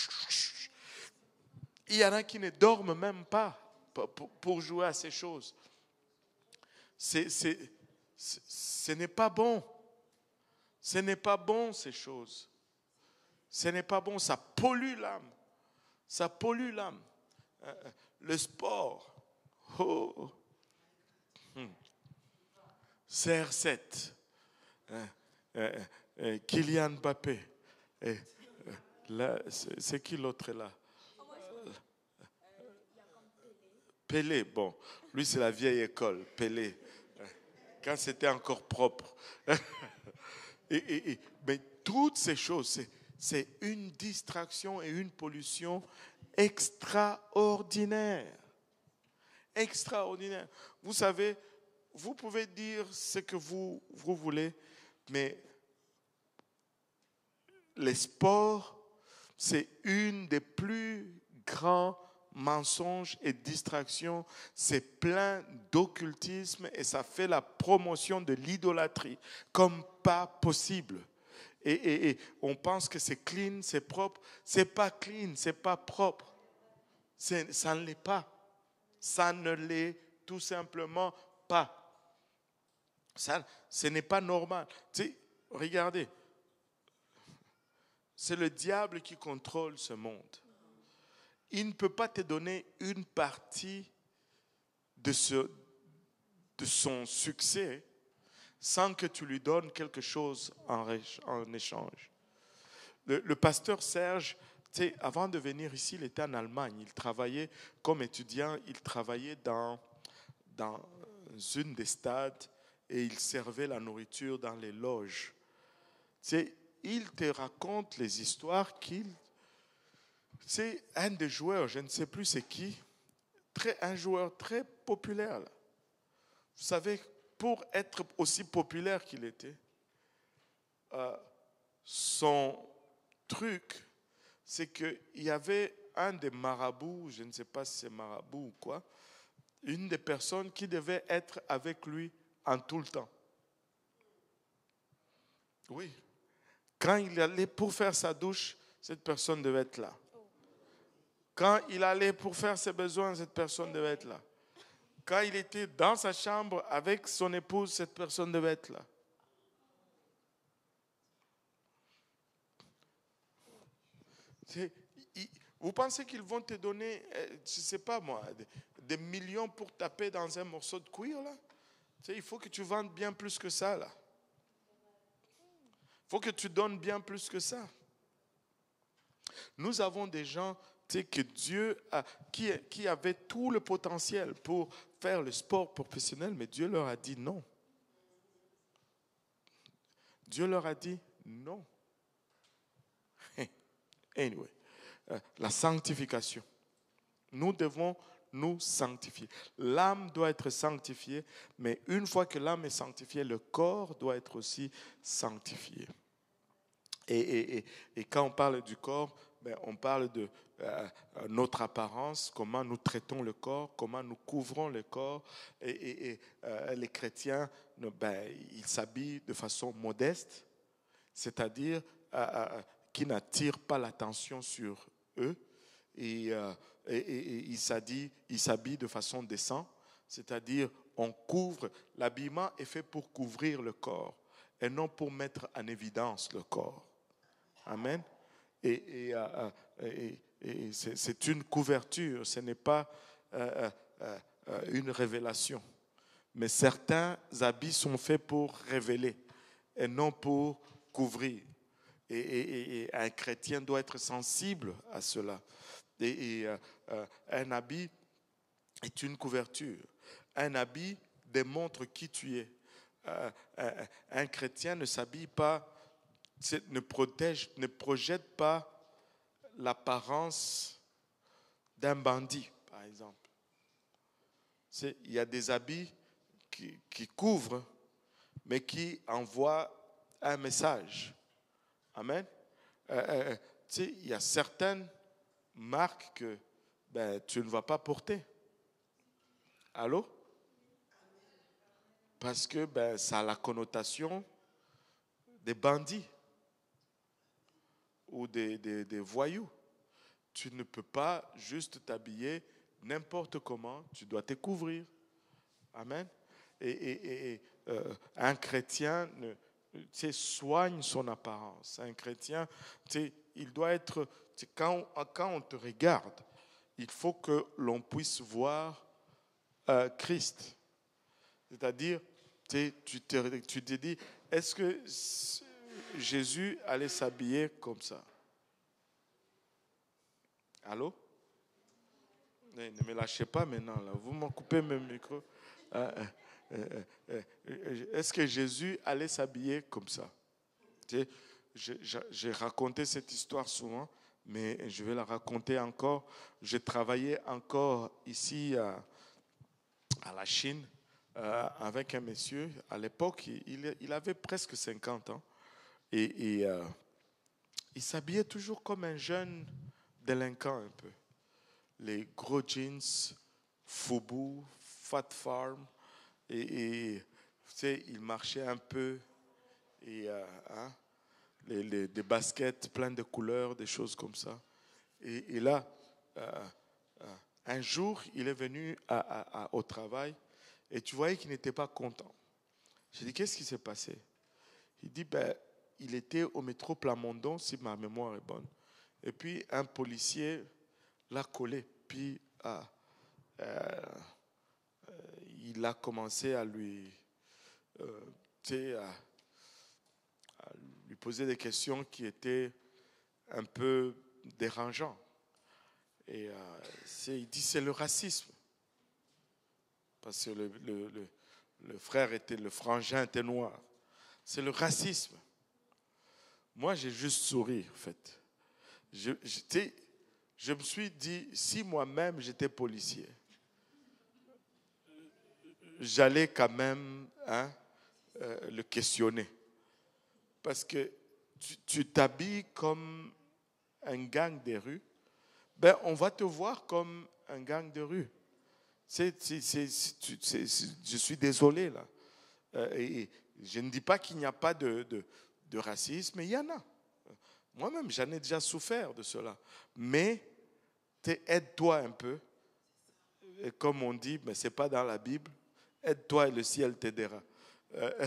Il y en a qui ne dorment même pas pour, pour jouer à ces choses. C'est, c'est, c'est, ce n'est pas bon. Ce n'est pas bon, ces choses. Ce n'est pas bon, ça pollue l'âme. Ça pollue l'âme. Le sport. Oh. Hmm. C R sept. Euh, euh, euh, Kylian Mbappé. Et, euh, là, c'est, c'est qui l'autre là? Pelé. Bon, lui c'est la vieille école. Pelé. Quand c'était encore propre. et, et, et, mais toutes ces choses, c'est, c'est une distraction et une pollution extraordinaire. Extraordinaire. Vous savez, vous pouvez dire ce que vous, vous voulez, mais les sports, c'est une des plus grands mensonges et distractions. C'est plein d'occultisme et ça fait la promotion de l'idolâtrie comme pas possible. Et, et, et on pense que c'est clean, c'est propre. C'est pas clean, c'est pas propre. C'est, ça ne l'est pas. Ça ne l'est tout simplement pas. Ça, ce n'est pas normal. Tu sais, regardez, c'est le diable qui contrôle ce monde. Il ne peut pas te donner une partie de, ce, de son succès sans que tu lui donnes quelque chose en, en échange. Le, le pasteur Serge, tu sais, avant de venir ici, il était en Allemagne. Il travaillait comme étudiant, il travaillait dans, dans une des stades et il servait la nourriture dans les loges. Tu sais, il te raconte les histoires qu'il... C'est un des joueurs, je ne sais plus c'est qui, très, un joueur très populaire. Là. Vous savez, pour être aussi populaire qu'il était, euh, son truc, c'est qu'il y avait un des marabouts, je ne sais pas si c'est marabout ou quoi, une des personnes qui devait être avec lui en tout le temps. Oui. Quand il allait pour faire sa douche, cette personne devait être là. Quand il allait pour faire ses besoins, cette personne devait être là. Quand il était dans sa chambre avec son épouse, cette personne devait être là. C'est, vous pensez qu'ils vont te donner, je ne sais pas moi, des, des millions pour taper dans un morceau de cuir là? Tu sais, il faut que tu vendes bien plus que ça là. Il faut que tu donnes bien plus que ça. Nous avons des gens, tu sais, que Dieu a, qui, qui avaient tout le potentiel pour faire le sport professionnel, mais Dieu leur a dit non. Dieu leur a dit non. Anyway, la sanctification. Nous devons nous sanctifier. L'âme doit être sanctifiée, mais une fois que l'âme est sanctifiée, le corps doit être aussi sanctifié. Et, et, et, et quand on parle du corps, ben, on parle de euh, notre apparence, comment nous traitons le corps, comment nous couvrons le corps. Et, et, et euh, les chrétiens, ben, ils s'habillent de façon modeste, c'est-à-dire euh, euh, qui n'attirent pas l'attention sur eux. et, euh, et, et, et il s'habille, il s'habille de façon décente, c'est-à-dire on couvre, l'habillement est fait pour couvrir le corps et non pour mettre en évidence le corps. Amen. Et, et, euh, et, et c'est, c'est une couverture, ce n'est pas euh, euh, euh, une révélation. Mais certains habits sont faits pour révéler et non pour couvrir. Et, et, et un chrétien doit être sensible à cela. Et, et euh, un habit est une couverture. Un habit démontre qui tu es. Euh, un, un chrétien ne s'habille pas, ne protège, ne projette pas l'apparence d'un bandit, par exemple. C'est, il y a des habits qui, qui couvrent, mais qui envoient un message. Amen. Euh, euh, tu sais, il y a certaines marques que ben, tu ne vas pas porter. Allô? Parce que ben, ça a la connotation des bandits ou des, des, des voyous. Tu ne peux pas juste t'habiller n'importe comment, tu dois te couvrir. Amen. Et, et, et euh, un chrétien ne, tu sais, soigne son apparence. Un chrétien, tu sais, il doit être, tu sais, quand, on, quand on te regarde, il faut que l'on puisse voir euh, Christ. C'est-à-dire, tu sais, tu te, tu te dis, est-ce que Jésus allait s'habiller comme ça? Allô? Ne me lâchez pas maintenant, là. Vous m'en coupez mon micro. Euh, euh, euh, euh, est-ce que Jésus allait s'habiller comme ça? Tu sais, j'ai, j'ai raconté cette histoire souvent, mais je vais la raconter encore. J'ai travaillé encore ici à, à la Chine euh, avec un monsieur. À l'époque, il, il avait presque cinquante ans. Et, et euh, il s'habillait toujours comme un jeune délinquant un peu. Les gros jeans, Fubu, Fat Farm, et, et tu sais, il marchait un peu, et euh, hein, les, les, des baskets pleines de couleurs, des choses comme ça. Et, et là, euh, euh, un jour, il est venu à, à, à, au travail, et tu voyais qu'il n'était pas content. J'ai dit, qu'est-ce qui s'est passé? Il dit, ben, il était au métro Plamondon, si ma mémoire est bonne. Et puis, un policier l'a collé. Puis, ah, euh, euh, il a commencé à lui, euh, tu sais, à, à lui poser des questions qui étaient un peu dérangeantes. Et euh, c'est, il dit, c'est le racisme. Parce que le, le, le, le frère était, le frangin était noir. C'est le racisme. Moi, j'ai juste souri, en fait. Je, je, je me suis dit, si moi-même j'étais policier, j'allais quand même hein, euh, le questionner. Parce que tu, tu t'habilles comme un gang de rue, ben on va te voir comme un gang de rue. C'est, c'est, c'est, c'est, c'est, c'est, je suis désolé là. Euh, et je ne dis pas qu'il n'y a pas de, de, de racisme, mais il y en a. Moi-même, j'en ai déjà souffert de cela. Mais aide-toi un peu. Et comme on dit, mais ce n'est pas dans la Bible, aide-toi et le ciel t'aidera. Euh,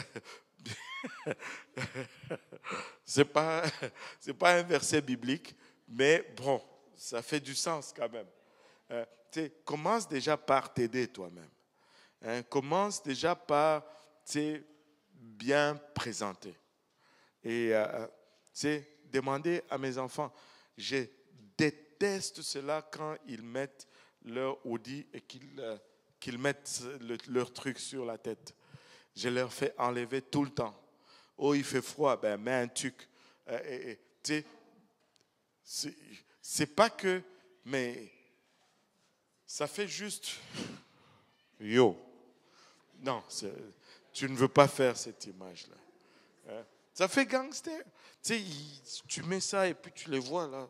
ce n'est pas, c'est pas un verset biblique, mais bon, ça fait du sens quand même. Euh, commence déjà par t'aider toi-même. Hein, commence déjà par bien présenter. Et euh, demander à mes enfants, je déteste cela quand ils mettent leur hoodie et qu'ils, euh, qu'ils mettent le, leur truc sur la tête. Je leur fais enlever tout le temps. Oh, il fait froid, ben mets un truc. Euh, et, et, tu sais, c'est, c'est pas que, mais ça fait juste yo. Non, c'est, tu ne veux pas faire cette image-là. Hein? Ça fait gangster. Tu sais, il, tu mets ça et puis tu les vois là.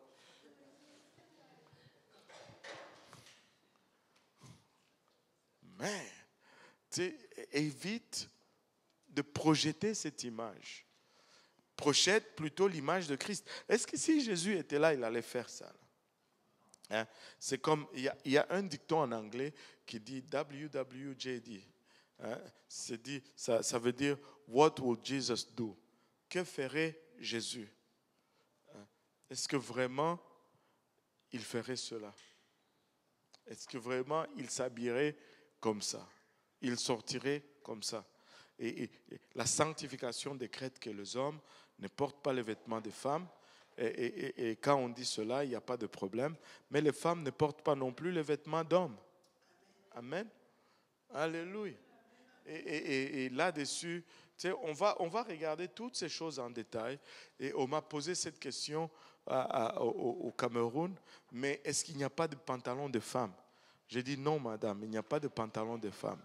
Mais, tu sais, évite de projeter cette image. Projette plutôt l'image de Christ. Est-ce que si Jésus était là, il allait faire ça? Hein? C'est comme, il y, a, il y a un dicton en anglais qui dit W W J D. Hein? C'est dit, ça, ça veut dire What will Jesus do? Que ferait Jésus? Hein? Est-ce que vraiment il ferait cela? Est-ce que vraiment il s'habillerait comme ça? Il sortirait comme ça? Et, et, et la sanctification décrète que les hommes ne portent pas les vêtements des femmes. Et, et, et quand on dit cela, il n'y a pas de problème. Mais les femmes ne portent pas non plus les vêtements d'hommes. Amen. Alléluia. Et, et, et, et là-dessus, tu sais, on va, on va regarder toutes ces choses en détail. Et on m'a posé cette question à, à, au, au Cameroun, mais est-ce qu'il n'y a pas de pantalon de femme? J'ai dit non, madame, il n'y a pas de pantalon de femme.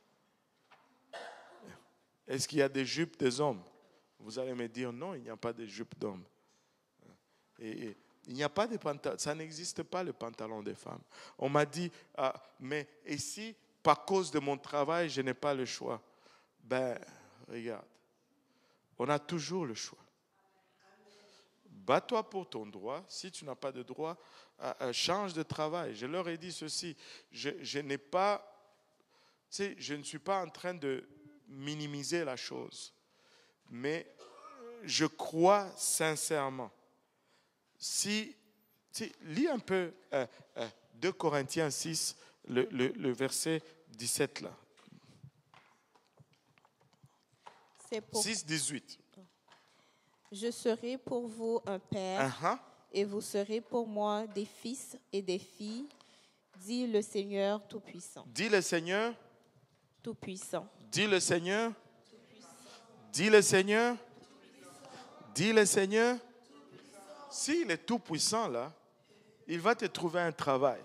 Est-ce qu'il y a des jupes des hommes? Vous allez me dire non, il n'y a pas de jupes d'hommes. Et, et il n'y a pas de pantalon, ça n'existe pas le pantalon des femmes. On m'a dit, ah, mais ici, par cause de mon travail, je n'ai pas le choix. Ben, regarde, on a toujours le choix. Bats-toi pour ton droit. Si tu n'as pas de droit, euh, euh, change de travail. Je leur ai dit ceci. Je, je n'ai pas, tu sais, je ne suis pas en train de minimiser la chose, mais je crois sincèrement. Si, tu sais, lis un peu euh, euh, deux Corinthiens six, le, le, le verset dix-sept là. C'est pour... six, dix-huit. Je serai pour vous un père, Uh-huh. et vous serez pour moi des fils et des filles, dit le Seigneur Tout-Puissant. Dis le Seigneur. Tout-Puissant. Dis le Seigneur. Dis le Seigneur. Dis le Seigneur. S'il est tout puissant là, il va te trouver un travail.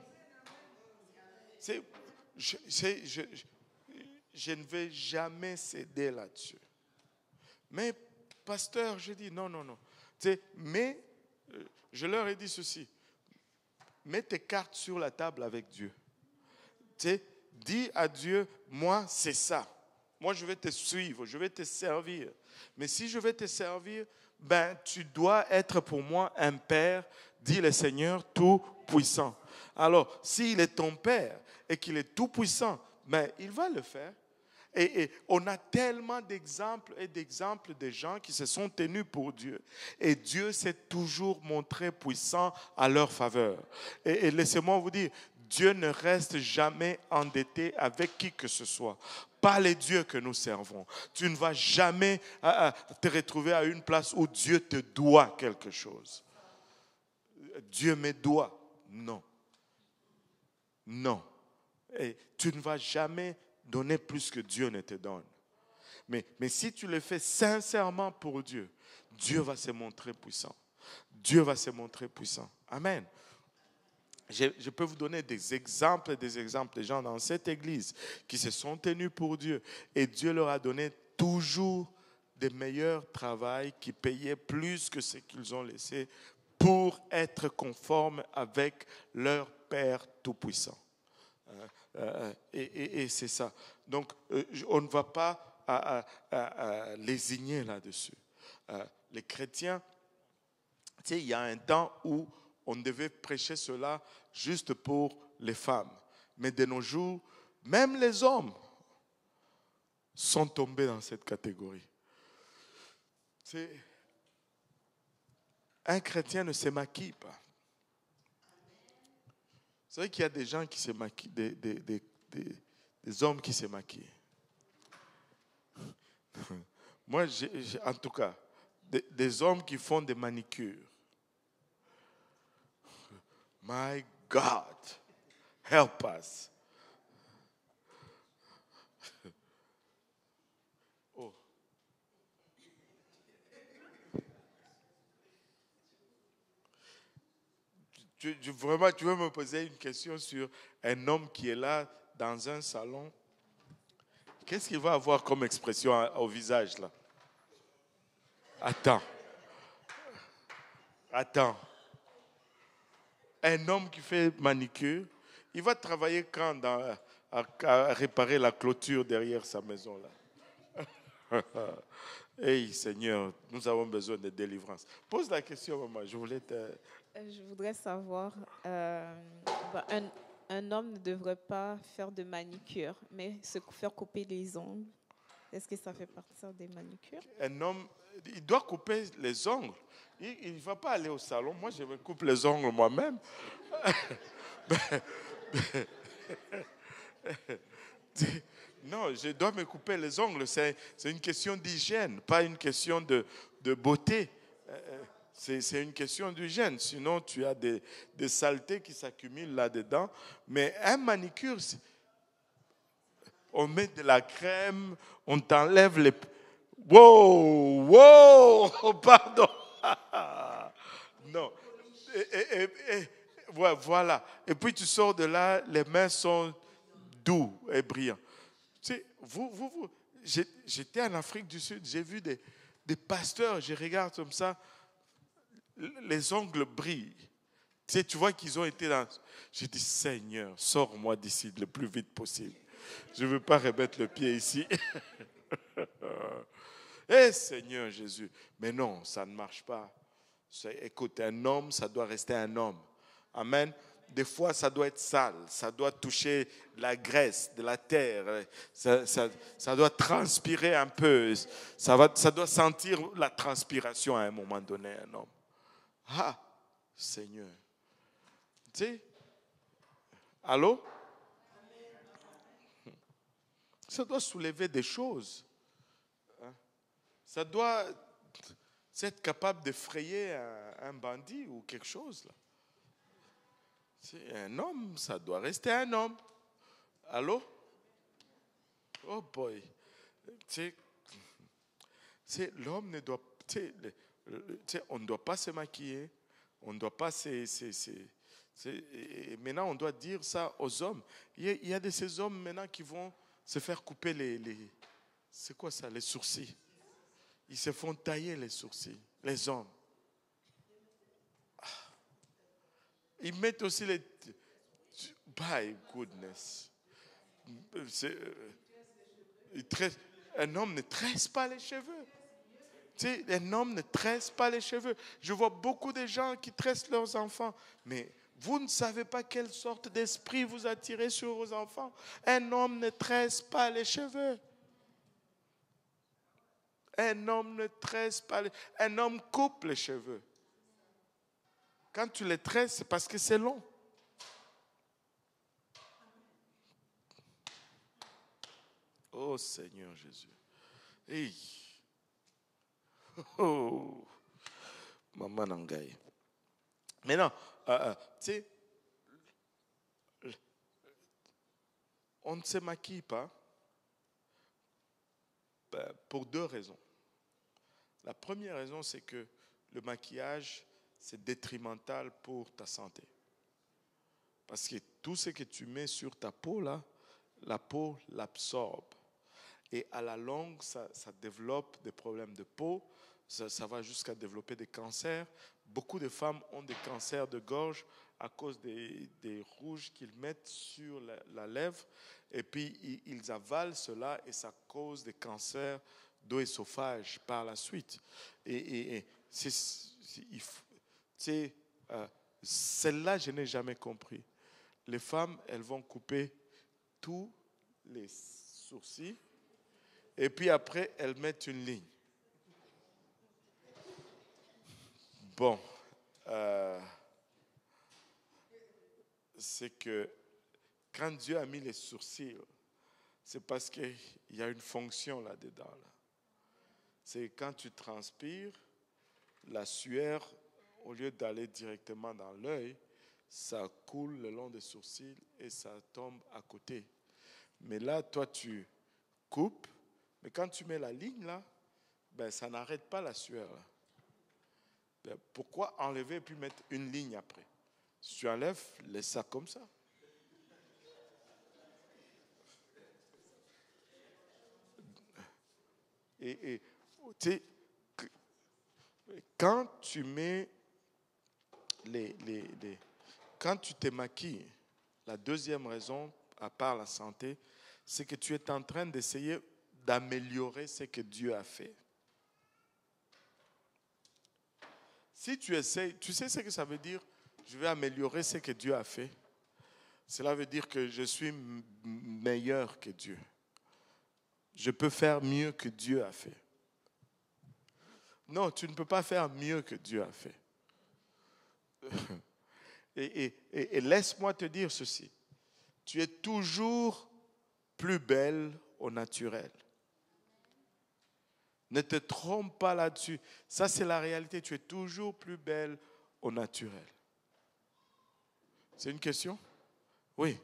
C'est, je, c'est, je, je, je ne vais jamais céder là-dessus. Mais, pasteur, je dis non, non, non. Tu sais, mais, je leur ai dit ceci. Mets tes cartes sur la table avec Dieu. Tu sais, dis à Dieu, moi, c'est ça. Moi, je vais te suivre, je vais te servir. Mais si je vais te servir, ben, tu dois être pour moi un père, dit le Seigneur tout-puissant. Alors, s'il est ton père et qu'il est tout-puissant, ben, il va le faire. Et, et on a tellement d'exemples et d'exemples de gens qui se sont tenus pour Dieu. Et Dieu s'est toujours montré puissant à leur faveur. Et, et laissez-moi vous dire, Dieu ne reste jamais endetté avec qui que ce soit. Pas les dieux que nous servons. Tu ne vas jamais euh, te retrouver à une place où Dieu te doit quelque chose. Dieu me doit. Non. Non. Et tu ne vas jamais donner plus que Dieu ne te donne. Mais, mais si tu le fais sincèrement pour Dieu, Dieu va se montrer puissant. Dieu va se montrer puissant. Amen. Je, je peux vous donner des exemples, des exemples de gens dans cette église qui se sont tenus pour Dieu. Et Dieu leur a donné toujours des meilleurs travails qui payaient plus que ce qu'ils ont laissé pour être conformes avec leur Père Tout-Puissant. Euh, et, et, et c'est ça. Donc, euh, on ne va pas à, à, à, à lésigner là-dessus. Euh, les chrétiens, tu sais, il y a un temps où on devait prêcher cela juste pour les femmes. Mais de nos jours, même les hommes sont tombés dans cette catégorie. C'est, un chrétien ne se maquille pas. C'est vrai qu'il y a des gens qui se maquillent, des, des, des, des, des hommes qui se maquillent. Moi, j'ai, j'ai, en tout cas, des, des hommes qui font des manicures. My God, help us. Oh. Tu, tu, vraiment, tu veux me poser une question sur un homme qui est là dans un salon. Qu'est-ce qu'il va avoir comme expression au visage là? Attends. Attends. Un homme qui fait manicure, il va travailler quand dans, à, à réparer la clôture derrière sa maison là. Hey Seigneur, nous avons besoin de délivrance. Pose la question, maman. Je voulais te... Euh, Je voudrais savoir, euh, bah, un, un homme ne devrait pas faire de manicure, mais se faire couper les ongles. Est-ce que ça fait partie des manicures? Un homme, il doit couper les ongles. Il ne va pas aller au salon. Moi, je me coupe les ongles moi-même. Non, je dois me couper les ongles. C'est, c'est une question d'hygiène, pas une question de, de beauté. Euh, C'est, c'est une question d'hygiène. Sinon, tu as des, des saletés qui s'accumulent là-dedans. Mais un manicure, c'est- on met de la crème, on t'enlève les... Wow, wow, pardon. Non. Et, et- et- et- ouais, voilà. Et puis tu sors de là, les mains sont doux et brillants. Tu sais, vous, vous, vous, j'ai- j'étais en Afrique du Sud, j'ai vu des, des pasteurs, je regarde comme ça, les ongles brillent. Tu sais, tu vois qu'ils ont été dans... J'ai dit, Seigneur, sors-moi d'ici le plus vite possible. Je ne veux pas remettre le pied ici. Eh Seigneur Jésus. Mais non, ça ne marche pas. C'est- Écoute, un homme, ça doit rester un homme. Amen. Des fois, ça doit être sale, ça doit toucher la graisse de la terre, ça, ça- ça doit transpirer un peu, ça, va, ça doit sentir la transpiration à un moment donné, un homme. Ah, Seigneur. Tu sais, allô? Ça doit soulever des choses. Ça doit être capable d'effrayer un, un bandit ou quelque chose. Là. C'est un homme, ça doit rester un homme. Allô? Oh boy. Tu sais, tu sais, l'homme ne doit... Tu sais, le- le- tu sais, on ne doit pas se maquiller. On ne doit pas se... se- se- se- et maintenant, on doit dire ça aux hommes. Il y a, il y a de ces hommes maintenant qui vont se faire couper les... les c'est quoi ça? Les sourcils. Ils se font tailler les sourcils. Les hommes. Ils mettent aussi les... My goodness. C'est, euh, il tresse- un homme ne tresse pas les cheveux. Tu sais, un homme ne tresse pas les cheveux. Je vois beaucoup de gens qui tressent leurs enfants. Mais vous ne savez pas quelle sorte d'esprit vous attirez sur vos enfants. Un homme ne tresse pas les cheveux. Un homme ne tresse pas les... Un homme coupe les cheveux. Quand tu les tresses, c'est parce que c'est long. Oh Seigneur Jésus. Hey. Oh. Maman Nangaï. Maintenant, euh, euh, tu sais, on ne se maquille pas ben, pour deux raisons. La première raison, c'est que le maquillage, c'est détrimental pour ta santé. Parce que tout ce que tu mets sur ta peau, là, la peau l'absorbe. Et à la longue, ça, ça développe des problèmes de peau, ça, ça va jusqu'à développer des cancers. Beaucoup de femmes ont des cancers de gorge à cause des, des rouges qu'ils mettent sur la, la lèvre. Et puis, ils, ils avalent cela et ça cause des cancers d'œsophage par la suite. Et, et, et c'est, c'est, il faut- tu sais, euh, celle-là, je n'ai jamais compris. Les femmes, elles vont couper tous les sourcils et puis après, elles mettent une ligne. Bon, euh, c'est que quand Dieu a mis les sourcils, c'est parce qu'il y a une fonction là-dedans. Là. C'est quand tu transpires, la sueur, au lieu d'aller directement dans l'œil, ça coule le long des sourcils et ça tombe à côté. Mais là, toi, tu coupes, mais quand tu mets la ligne là, ben, ça n'arrête pas la sueur. Là. Ben, pourquoi enlever et puis mettre une ligne après? Si tu enlèves, laisse ça comme ça. Et, et tu sais, quand tu mets les, les, les... Quand tu te maquilles, la deuxième raison, à part la santé, c'est que tu es en train d'essayer d'améliorer ce que Dieu a fait. Si tu essaies, tu sais ce que ça veut dire? Je vais améliorer ce que Dieu a fait. Cela veut dire que je suis m- meilleur que Dieu. Je peux faire mieux que Dieu a fait. Non, tu ne peux pas faire mieux que Dieu a fait. Et, et- et- et laisse-moi te dire ceci. Tu es toujours plus belle au naturel. Ne te trompe pas là-dessus. Ça, c'est la réalité. Tu es toujours plus belle au naturel. C'est une question? Oui.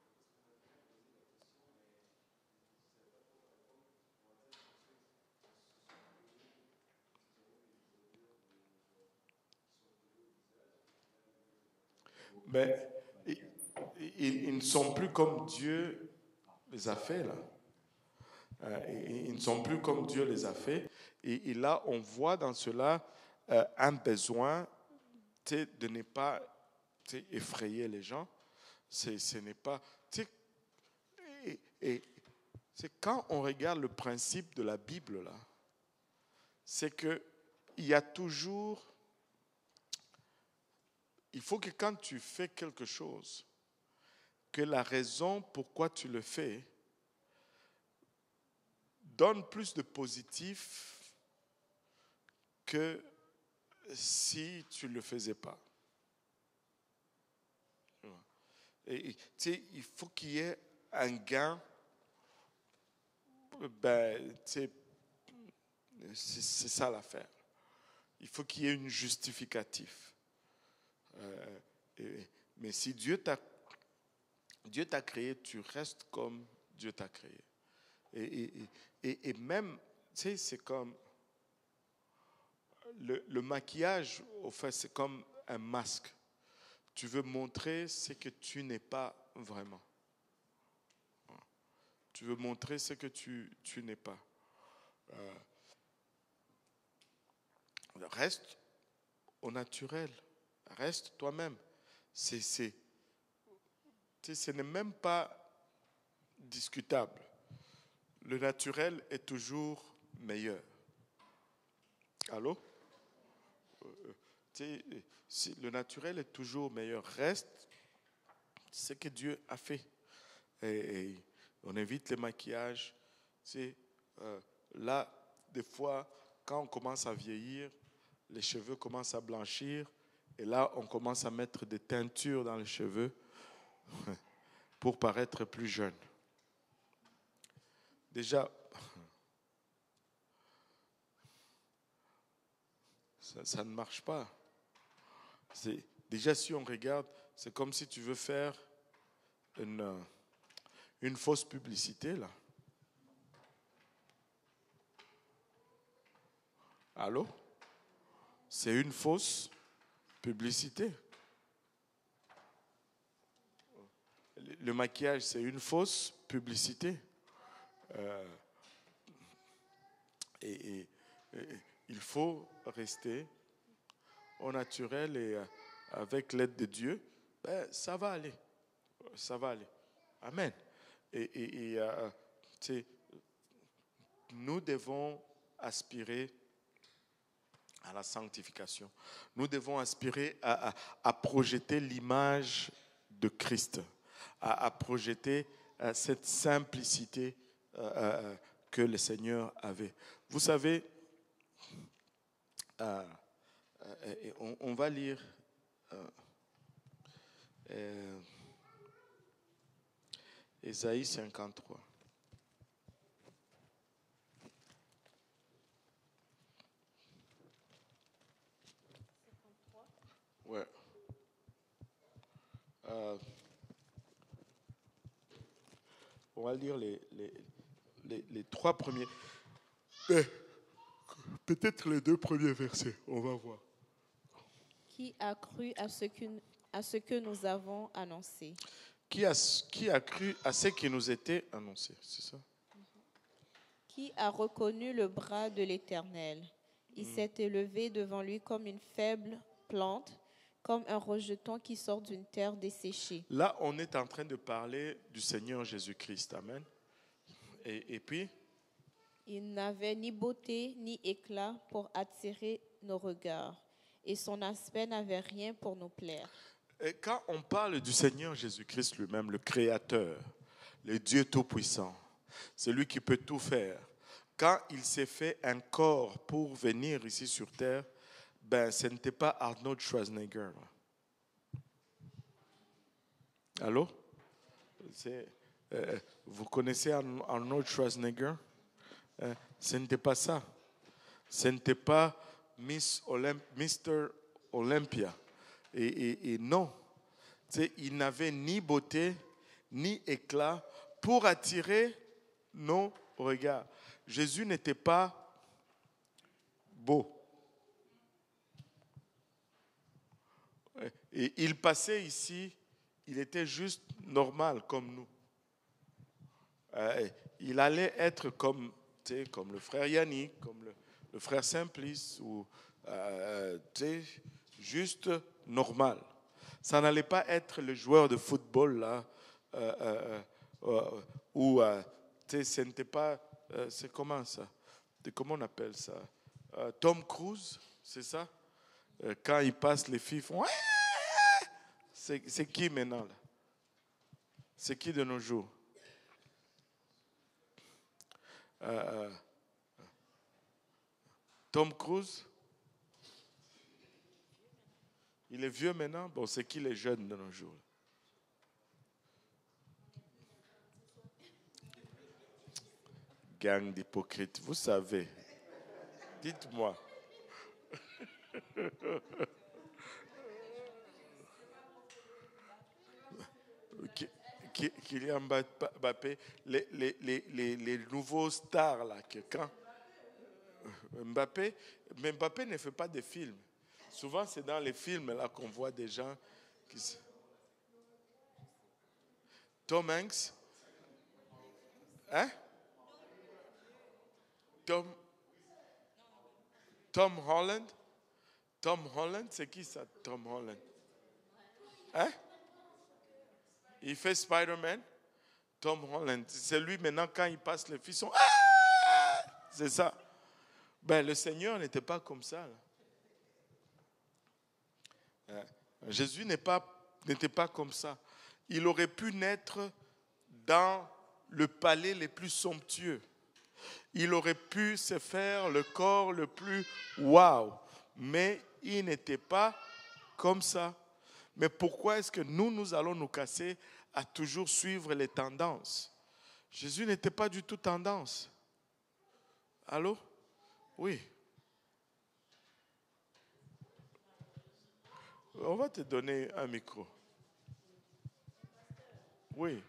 Mais ils, ils- ils ne sont plus comme Dieu les a fait là. Euh, Ils ils ne sont plus comme Dieu les a fait. Et, et là, on voit dans cela euh, un besoin, tu sais, de ne pas, tu sais, effrayer les gens. C'est, ce n'est pas. Tu sais, et, et c'est quand on regarde le principe de la Bible là, c'est que il y a toujours. Il faut que quand tu fais quelque chose, que la raison pourquoi tu le fais donne plus de positif que si tu ne le faisais pas. Et, et, tu sais, il faut qu'il y ait un gain. Ben, tu sais, c'est, c'est ça l'affaire. Il faut qu'il y ait une justificatif. Euh, et- mais si Dieu t'a, Dieu t'a créé, tu restes comme Dieu t'a créé. Et, et, et, et même, tu sais, c'est comme le, le maquillage, au fait, c'est comme un masque. Tu veux montrer ce que tu n'es pas vraiment. Tu veux montrer ce que tu, tu n'es pas. Euh, reste au naturel. Reste toi-même. C'est, c'est, tu sais, ce n'est même pas discutable. Le naturel est toujours meilleur. Allô? Euh, tu sais, si le naturel est toujours meilleur. Reste ce que Dieu a fait. Et, et on évite les maquillages. Tu sais, euh, là, des fois, quand on commence à vieillir, les cheveux commencent à blanchir. Et là, on commence à mettre des teintures dans les cheveux pour paraître plus jeune. Déjà, ça, ça ne marche pas. C'est, déjà, si on regarde, c'est comme si tu veux faire une, une fausse publicité, là. Allô? C'est une fausse publicité. Le maquillage, c'est une fausse publicité. Euh, et, et- et il faut rester au naturel et euh, avec l'aide de Dieu, ben, ça va aller. Ça va aller. Amen. Et, et- et, euh, tu sais, nous devons aspirer à la sanctification. Nous devons aspirer à, à- à projeter l'image de Christ, à, à projeter euh, cette simplicité euh, euh, que le Seigneur avait. Vous savez, euh, euh, et on, on va lire euh, euh, Ésaïe cinquante-trois. Ouais. Euh, on va lire les, les, les, les trois premiers. Eh, peut-être les deux premiers versets. On va voir. Qui a cru à ce que, à ce que nous avons annoncé? Qui a, qui a cru à ce qui nous était annoncé, c'est ça? Qui a reconnu le bras de l'Éternel? Il s'est élevé devant lui comme une faible plante, comme un rejeton qui sort d'une terre desséchée. Là, on est en train de parler du Seigneur Jésus-Christ. Amen. Et, et puis, Il n'avait ni beauté ni éclat pour attirer nos regards. et son aspect n'avait rien pour nous plaire. Et quand on parle du Seigneur Jésus-Christ lui-même, le Créateur, le Dieu Tout-Puissant, celui qui peut tout faire, quand il s'est fait un corps pour venir ici sur terre, ben, ce n'était pas Arnold Schwarzenegger. Allô? C'est, euh, vous connaissez Arnold Schwarzenegger? Euh, ce n'était pas ça. Ce n'était pas Miss Olymp- mister Olympia. Et, et, et non, tu sais, il n'avait ni beauté, ni éclat pour attirer nos regards. Jésus n'était pas beau. Et il passait ici, il était juste normal comme nous. Euh, il allait être comme, tu sais, comme le frère Yannick, comme le, le frère Simplice, ou euh, tu sais, juste normal. Ça n'allait pas être le joueur de football là, euh, euh, euh, ou euh, tu sais, ce n'était pas, euh, c'est comment ça, de, comment on appelle ça, euh, Tom Cruise, c'est ça. Euh, quand il passe, les filles font, c'est, c'est qui maintenant là? C'est qui de nos jours? Euh, Tom Cruise, il est vieux maintenant. Bon, c'est qui les jeunes de nos jours? Gang d'hypocrites, vous savez. Dites-moi. Kylian Mbappé, les, les, les, les nouveaux stars là, que quand Mbappé, mais Mbappé ne fait pas de films. Souvent, c'est dans les films là qu'on voit des gens qui. Tom Hanks, hein? Tom, Tom Holland, Tom Holland, c'est qui ça, Tom Holland? Hein? Il fait Spider-Man. Tom Holland, c'est lui maintenant quand il passe les filles sont ah! C'est ça. Ben le Seigneur n'était pas comme ça. Là. Jésus n'est pas, n'était pas comme ça. Il aurait pu naître dans le palais le plus somptueux. Il aurait pu se faire le corps le plus waouh. Mais il n'était pas comme ça. Mais pourquoi est-ce que nous, nous allons nous casser à toujours suivre les tendances? Jésus n'était pas du tout tendance. Allô? Oui. On va te donner un micro. Oui.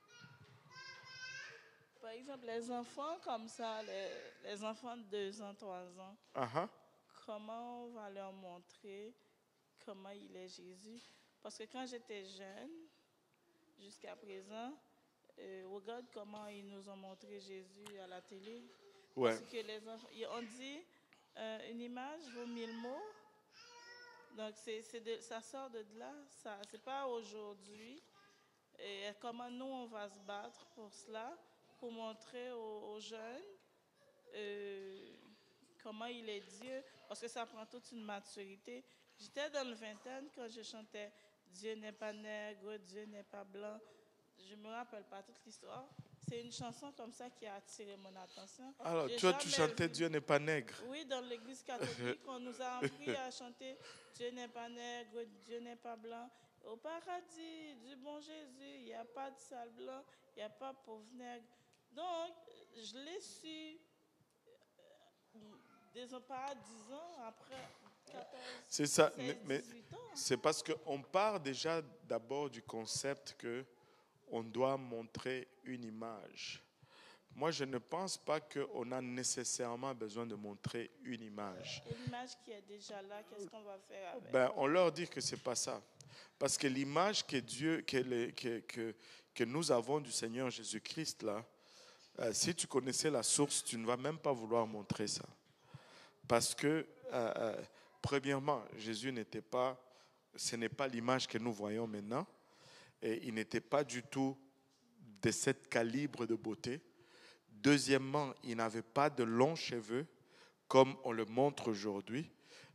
Par exemple, les enfants comme ça, les, les enfants de deux ans, trois ans, Uh-huh. comment on va leur montrer comment il est Jésus? Parce que quand j'étais jeune, jusqu'à présent, euh, regarde comment ils nous ont montré Jésus à la télé. Ouais. Parce que les enfants, on dit euh, une image vaut mille mots. Donc c'est, c'est de, ça sort de là. Ça, c'est pas aujourd'hui. Et comment nous on va se battre pour cela, pour montrer aux, aux jeunes euh, comment il est Dieu, parce que ça prend toute une maturité. J'étais dans le vingtaine quand je chantais Dieu n'est pas nègre, Dieu n'est pas blanc. Je ne me rappelle pas toute l'histoire. C'est une chanson comme ça qui a attiré mon attention. Alors, J'ai toi, tu jamais chantais vu- Dieu n'est pas nègre. Oui, dans l'église catholique, on nous a appris à chanter Dieu n'est pas nègre, Dieu n'est pas blanc. Au paradis du bon Jésus, il n'y a pas de sale blanc, il n'y a pas de pauvre nègre. Donc, je l'ai su, euh, disons pas dix ans, après quatorze, C'est ça. seize, Mais dix-huit ans. c'est parce qu'on part déjà d'abord du concept que on doit montrer une image. Moi, je ne pense pas qu'on a nécessairement besoin de montrer une image. Et l'image qui est déjà là, qu'est-ce qu'on va faire avec? Ben, on leur dit que ce n'est pas ça. Parce que l'image que Dieu, que, les- que, que, que nous avons du Seigneur Jésus-Christ, là, euh, si tu connaissais la source, tu ne vas même pas vouloir montrer ça. Parce que, euh, euh, premièrement, Jésus n'était pas, ce n'est pas l'image que nous voyons maintenant. Et il n'était pas du tout de ce calibre de beauté. Deuxièmement, il n'avait pas de longs cheveux comme on le montre aujourd'hui.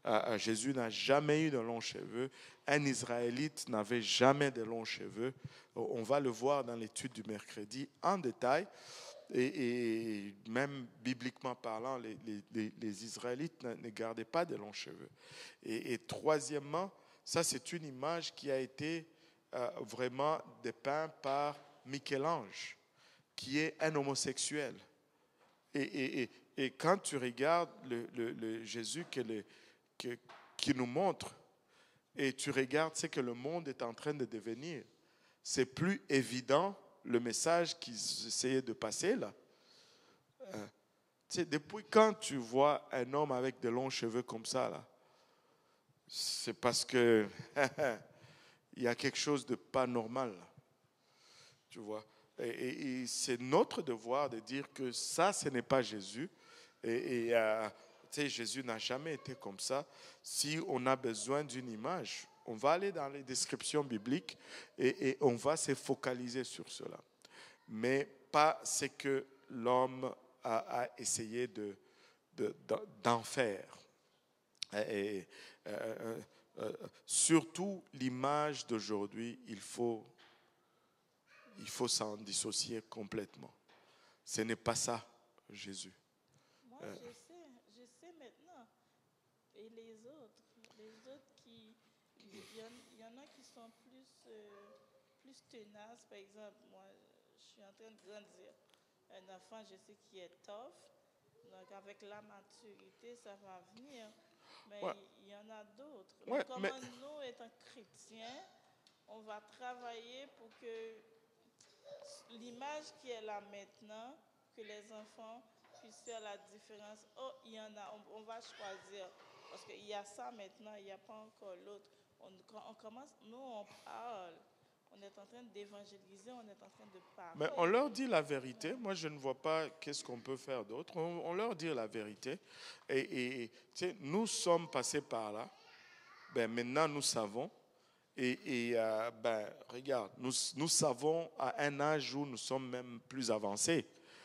Euh, Jésus n'a jamais eu de longs cheveux. Un Israélite n'avait jamais de longs cheveux. On va le voir dans l'étude du mercredi en détail. Et, et même bibliquement parlant, les, les, les Israélites ne, ne gardaient pas de longs cheveux. Et, et troisièmement, ça c'est une image qui a été euh, vraiment dépeinte par Michel-Ange, qui est un homosexuel. Et, et, et, et quand tu regardes le, le, le Jésus que le, que, qui nous montre, et tu regardes ce que le monde est en train de devenir, c'est plus évident le message qu'ils essayaient de passer là. Euh, tu sais, depuis quand tu vois un homme avec de longs cheveux comme ça là, c'est parce que il y a quelque chose de pas normal là. Tu vois. Et, et, et c'est notre devoir de dire que ça, ce n'est pas Jésus. Et, et euh, tu sais, Jésus n'a jamais été comme ça. Si on a besoin d'une image, on va aller dans les descriptions bibliques et, et on va se focaliser sur cela. Mais pas ce que l'homme a, a essayé de, de, d'en faire. Et, et, euh, euh, surtout l'image d'aujourd'hui, il faut, il faut s'en dissocier complètement. Ce n'est pas ça, Jésus. Moi, euh. je sais, je sais maintenant. Et les autres, les autres qui, il y, y en a qui sont plus, euh, plus tenaces. Par exemple, moi, je suis en train de grandir. Un enfant, je sais qui est tough. Donc, avec la maturité, ça va venir. Mais ouais. il y, y en a d'autres. Ouais, mais comment mais... nous, étant chrétiens, on va travailler pour que l'image qui est là maintenant, que les enfants puissent faire la différence. Oh, il y en a, on, on va choisir. Parce qu'il y a ça maintenant, il n'y a pas encore l'autre. On, on commence, nous, on parle. On est en train d'évangéliser, on est en train de parler. Mais on leur dit la vérité. Moi, je ne vois pas qu'est-ce qu'on peut faire d'autre. On, on leur dit la vérité. Et, et tu sais, nous sommes passés par là. Ben, maintenant, nous savons. Et, et euh, ben, regarde, nous, nous savons à un âge où nous sommes même plus avancés.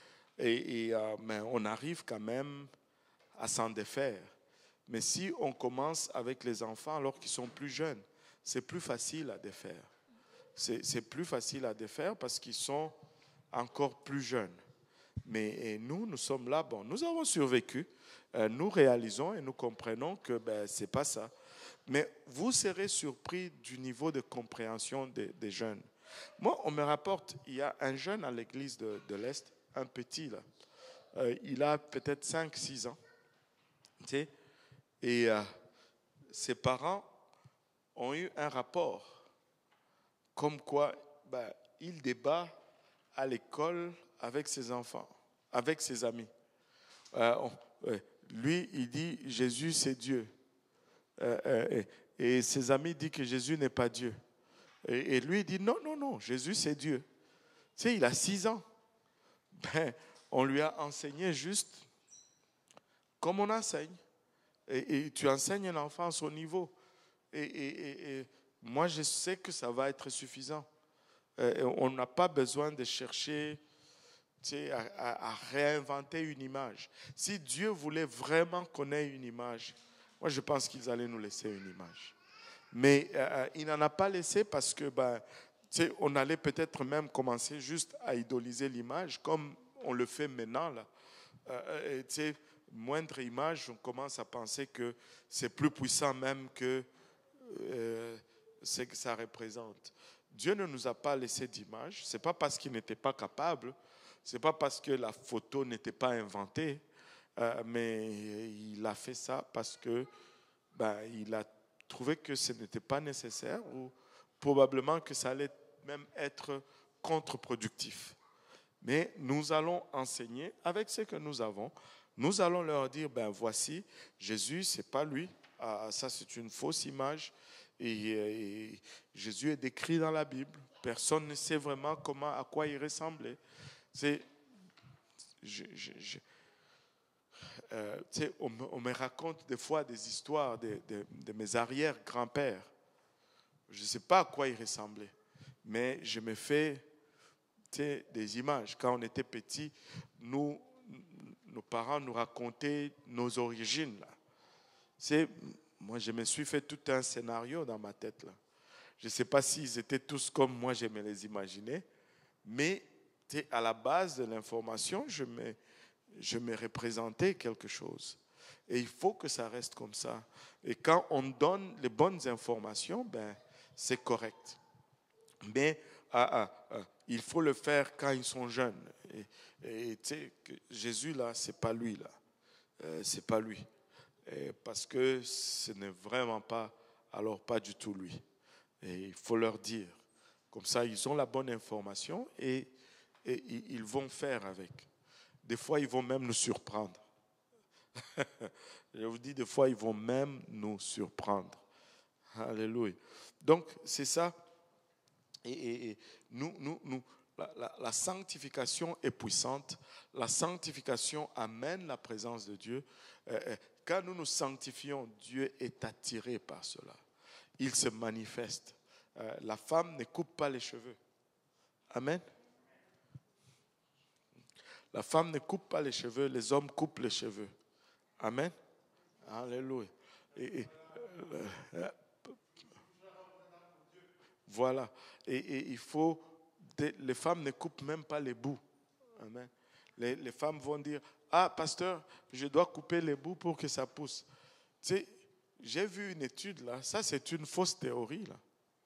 Et, et euh, ben, on arrive quand même à s'en défaire. Mais si on commence avec les enfants alors qu'ils sont plus jeunes, c'est plus facile à défaire. C'est, c'est plus facile à défaire parce qu'ils sont encore plus jeunes. Mais et nous, nous sommes là, bon, nous avons survécu, euh, nous réalisons et nous comprenons que ben, ce n'est pas ça. Mais vous serez surpris du niveau de compréhension des, des jeunes. Moi, on me rapporte, il y a un jeune à l'église de, de l'Est, un petit là, euh, il a peut-être cinq six ans, tu sais, et euh, ses parents ont eu un rapport comme quoi ben, il débat à l'école avec ses enfants, avec ses amis. Euh, on, euh, lui, il dit Jésus, c'est Dieu. Euh, euh, et, et ses amis disent que Jésus n'est pas Dieu. Et, et lui, il dit non, non, non, Jésus, c'est Dieu. Tu sais, il a six ans. Ben, on lui a enseigné juste comme on enseigne. Et, et tu enseignes un enfant à son niveau. Et, et, et, et moi, je sais que ça va être suffisant. Euh, on n'a pas besoin de chercher, tu sais, à, à, à réinventer une image. Si Dieu voulait vraiment qu'on ait une image, moi, je pense qu'ils allaient nous laisser une image. Mais euh, il n'en a pas laissé parce que, ben, tu sais, on allait peut-être même commencer juste à idoliser l'image, comme on le fait maintenant, là. Euh, et, tu sais, moindre image, on commence à penser que c'est plus puissant même que euh, ce que ça représente. Dieu ne nous a pas laissé d'image. Ce n'est pas parce qu'il n'était pas capable, ce n'est pas parce que la photo n'était pas inventée, euh, mais il a fait ça parce que ben, il a trouvé que ce n'était pas nécessaire ou probablement que ça allait même être contre-productif. Mais nous allons enseigner avec ce que nous avons. Nous allons leur dire, ben voici, Jésus, ce n'est pas lui. Ah, ça, c'est une fausse image. Et, et Jésus est décrit dans la Bible. Personne ne sait vraiment comment, à quoi il ressemblait. C'est, je, je, je, euh, on, me, on me raconte des fois des histoires de, de, de mes arrière-grands-pères. Je ne sais pas à quoi il ressemblait, mais je me fais des images. Quand on était petits, nous, nos parents nous racontaient nos origines. Là. C'est, moi, je me suis fait tout un scénario dans ma tête, là. Je ne sais pas s'ils étaient tous comme moi, je me les imaginais, mais à la base de l'information, je me, je me représentais quelque chose. Et il faut que ça reste comme ça. Et quand on donne les bonnes informations, ben, c'est correct. Mais ah, ah, ah, il faut le faire quand ils sont jeunes. Et, et tu sais, Jésus, là, ce n'est pas lui, là. Euh, ce n'est pas lui. Et parce que ce n'est vraiment pas, alors pas du tout lui. Et il faut leur dire. Comme ça, ils ont la bonne information et, et ils vont faire avec. Des fois, ils vont même nous surprendre. Je vous dis, des fois, ils vont même nous surprendre. Alléluia. Donc, c'est ça. Et, et, et nous, nous, nous, la, la, la sanctification est puissante. La sanctification amène la présence de Dieu. Euh, quand nous nous sanctifions, Dieu est attiré par cela. Il se manifeste. Euh, la femme ne coupe pas les cheveux. Amen. La femme ne coupe pas les cheveux, les hommes coupent les cheveux. Amen. Alléluia. Et, et, euh, euh, voilà. Et, et il faut, les femmes ne coupent même pas les bouts. Amen. Les, les femmes vont dire, ah, pasteur, je dois couper les bouts pour que ça pousse. Tu sais, j'ai vu une étude là, ça c'est une fausse théorie là.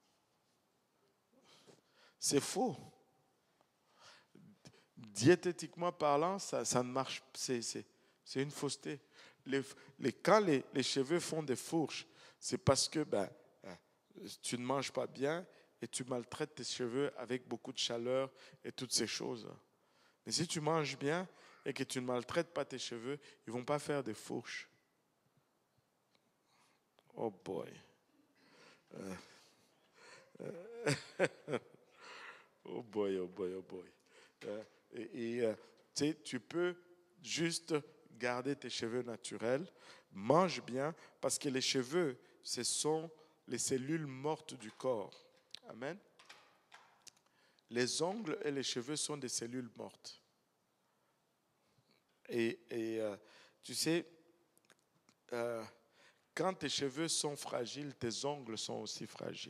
C'est faux. Diététiquement parlant, ça, ça ne marche pas. C'est, c'est, c'est une fausseté. Les, les, quand les, les cheveux font des fourches, c'est parce que ben, tu ne manges pas bien et tu maltraites tes cheveux avec beaucoup de chaleur et toutes ces choses. Mais si tu manges bien et que tu ne maltraites pas tes cheveux, ils ne vont pas faire des fourches. Oh boy. Euh, euh, oh boy, oh boy, oh boy. Euh, et et euh, tu sais, tu peux juste garder tes cheveux naturels, mange bien, parce que les cheveux, ce sont les cellules mortes du corps. Amen. Les ongles et les cheveux sont des cellules mortes. Et, et euh, tu sais, euh, quand tes cheveux sont fragiles, tes ongles sont aussi fragiles.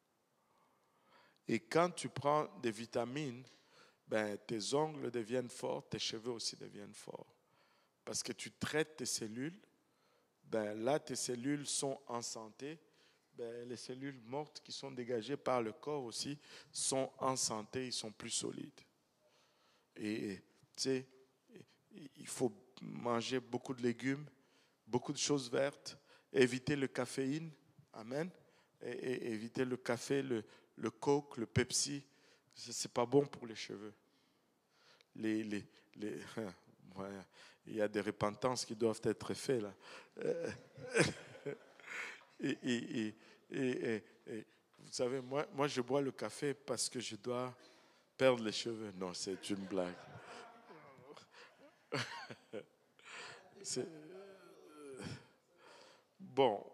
Et quand tu prends des vitamines, ben, tes ongles deviennent forts, tes cheveux aussi deviennent forts. Parce que tu traites tes cellules, ben, là tes cellules sont en santé, ben, les cellules mortes qui sont dégagées par le corps aussi sont en santé, ils sont plus solides. Et tu sais, il faut manger beaucoup de légumes, beaucoup de choses vertes, éviter le caféine, amen, et, et éviter le café, le, le coke, le Pepsi, c'est pas bon pour les cheveux. Les, les, les, ouais, il y a des repentances qui doivent être faites là. Et, et, et, et, et vous savez, moi, moi je bois le café parce que je dois perdre les cheveux. Non, c'est une blague. C'est, bon,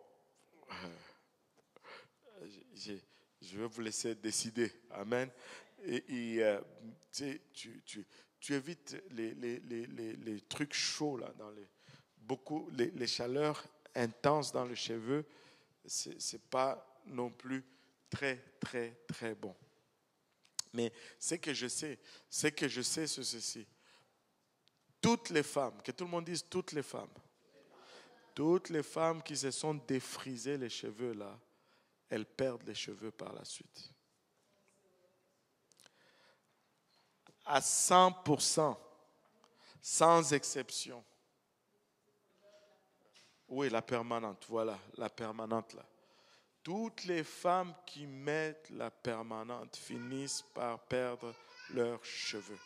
je, je vais vous laisser décider. Amen. Et, et euh, tu, tu, tu, tu évites les, les, les, les, les trucs chauds là, dans les, beaucoup, les, les chaleurs intenses dans les cheveux. Ce n'est pas non plus très, très, très bon. Mais ce que je sais, ce que je sais, c'est ceci. Toutes les femmes, que tout le monde dise toutes les femmes, toutes les femmes qui se sont défrisées les cheveux là, elles perdent les cheveux par la suite. À cent pour cent, sans exception. Oui, la permanente, voilà, la permanente là. Toutes les femmes qui mettent la permanente finissent par perdre leurs cheveux.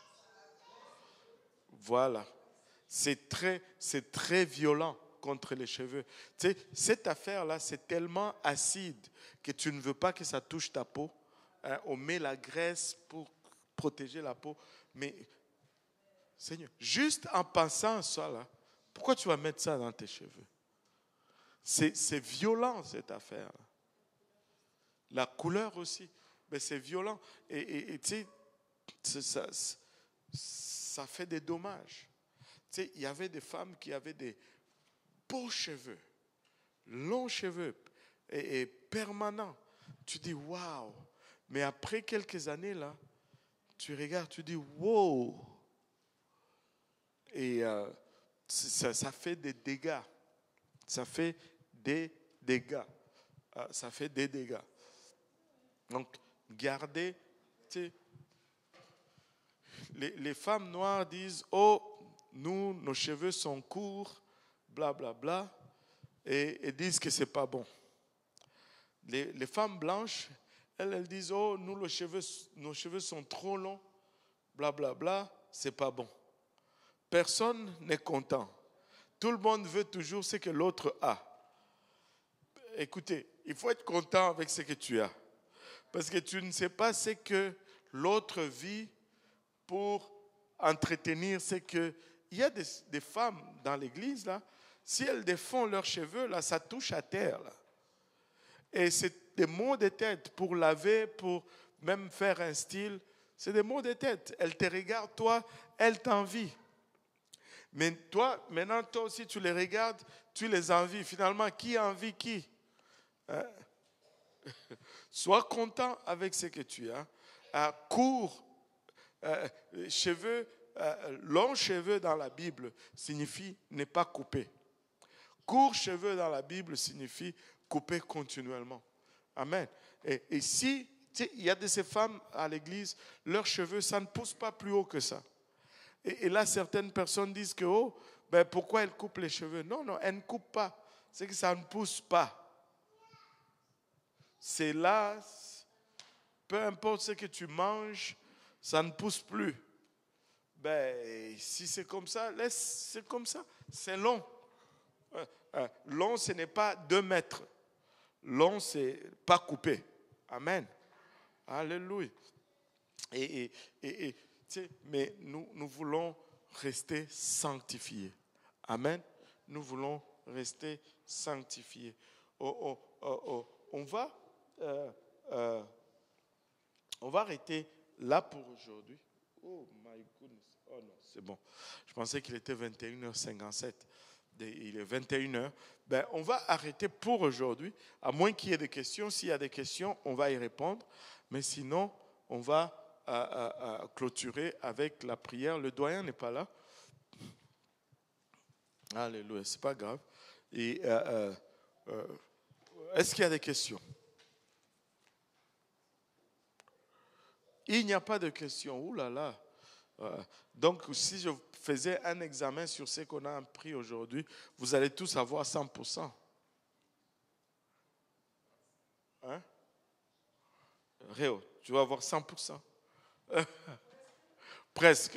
Voilà. C'est très, c'est très violent contre les cheveux. Tu sais, cette affaire-là, c'est tellement acide que tu ne veux pas que ça touche ta peau. Hein, on met la graisse pour protéger la peau. Mais, Seigneur, juste en pensant à ça, là, pourquoi tu vas mettre ça dans tes cheveux? C'est, c'est violent, cette affaire-là. La couleur aussi, mais c'est violent. Et, et, et tu sais, ça, ça, ça fait des dommages. Tu sais, il y avait des femmes qui avaient des beaux cheveux, longs cheveux et, et permanents. Tu dis waouh. Mais après quelques années là, tu regardes, tu dis wow. Et euh, ça, ça fait des dégâts. Ça fait des dégâts. Euh, ça fait des dégâts. Donc, gardez, tu sais, les, les femmes noires disent, oh, nous, nos cheveux sont courts, blablabla, bla, bla, et, et disent que c'est pas bon. Les, les femmes blanches, elles, elles disent, oh, nous, nos cheveux, nos cheveux sont trop longs, blablabla, bla, bla, c'est pas bon. Personne n'est content. Tout le monde veut toujours ce que l'autre a. Écoutez, il faut être content avec ce que tu as. Parce que tu ne sais pas ce que l'autre vit pour entretenir ce que... Il y a des, des femmes dans l'église, là, si elles défont leurs cheveux, là, ça touche à terre. Là. Et c'est des maux de tête pour laver, pour même faire un style. C'est des maux de tête. Elles te regardent, toi, elles t'envient. Mais toi, maintenant, toi aussi, tu les regardes, tu les envies. Finalement, qui envie qui? Hein? Sois content avec ce que tu as. Euh, court, euh, cheveux, euh, longs cheveux dans la Bible signifie ne pas couper. Courts cheveux dans la Bible signifie couper continuellement. Amen. Et, et si, tu sais, il y a de ces femmes à l'église, leurs cheveux, ça ne pousse pas plus haut que ça. Et, et là, certaines personnes disent que, oh, ben pourquoi elles coupent les cheveux? Non, non, elles ne coupent pas. C'est que ça ne pousse pas. C'est là, peu importe ce que tu manges, ça ne pousse plus. Ben, si c'est comme ça, laisse, c'est comme ça. C'est long. Euh, euh, long, ce n'est pas deux mètres. Long, c'est pas coupé. Amen. Alléluia. Et, et, et, et tu sais, mais nous, nous voulons rester sanctifiés. Amen. Nous voulons rester sanctifiés. Oh, oh, oh, oh. On va... Euh, euh, on va arrêter là pour aujourd'hui. Oh my goodness. Oh non, c'est bon. Je pensais qu'il était vingt et une heures cinquante-sept. Il est vingt et une heures. Ben, on va arrêter pour aujourd'hui. À moins qu'il y ait des questions. S'il y a des questions, on va y répondre. Mais sinon, on va euh, euh, euh, clôturer avec la prière. Le doyen n'est pas là. Alléluia, c'est pas grave. Et euh, euh, euh, est-ce qu'il y a des questions? Il n'y a pas de questions. Ouh là là. Euh, donc, si je faisais un examen sur ce qu'on a appris aujourd'hui, vous allez tous avoir cent pour cent. Hein? Réo, tu vas avoir cent pour cent. Presque.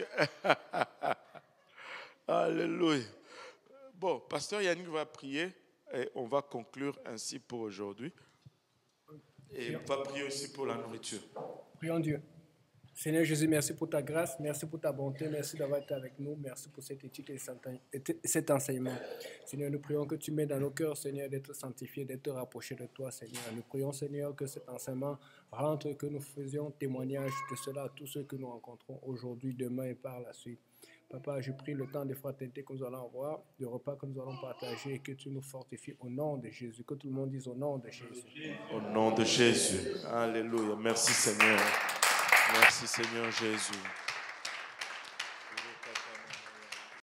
Alléluia. Bon, pasteur Yannick va prier et on va conclure ainsi pour aujourd'hui. Et on va prier aussi pour la nourriture. Prions Dieu. Seigneur Jésus, merci pour ta grâce, merci pour ta bonté, merci d'avoir été avec nous, merci pour cette étude et cet enseignement. Seigneur, nous prions que tu mets dans nos cœurs, Seigneur, d'être sanctifiés, d'être rapprochés de toi, Seigneur. Nous prions, Seigneur, que cet enseignement rentre, que nous faisions témoignage de cela à tous ceux que nous rencontrons aujourd'hui, demain et par la suite. Papa, je prie le temps de fraternité que nous allons avoir, le repas que nous allons partager et que tu nous fortifies au nom de Jésus. Que tout le monde dise au nom de Jésus. Au nom de Jésus. Alléluia. Merci Seigneur. Merci Seigneur Jésus.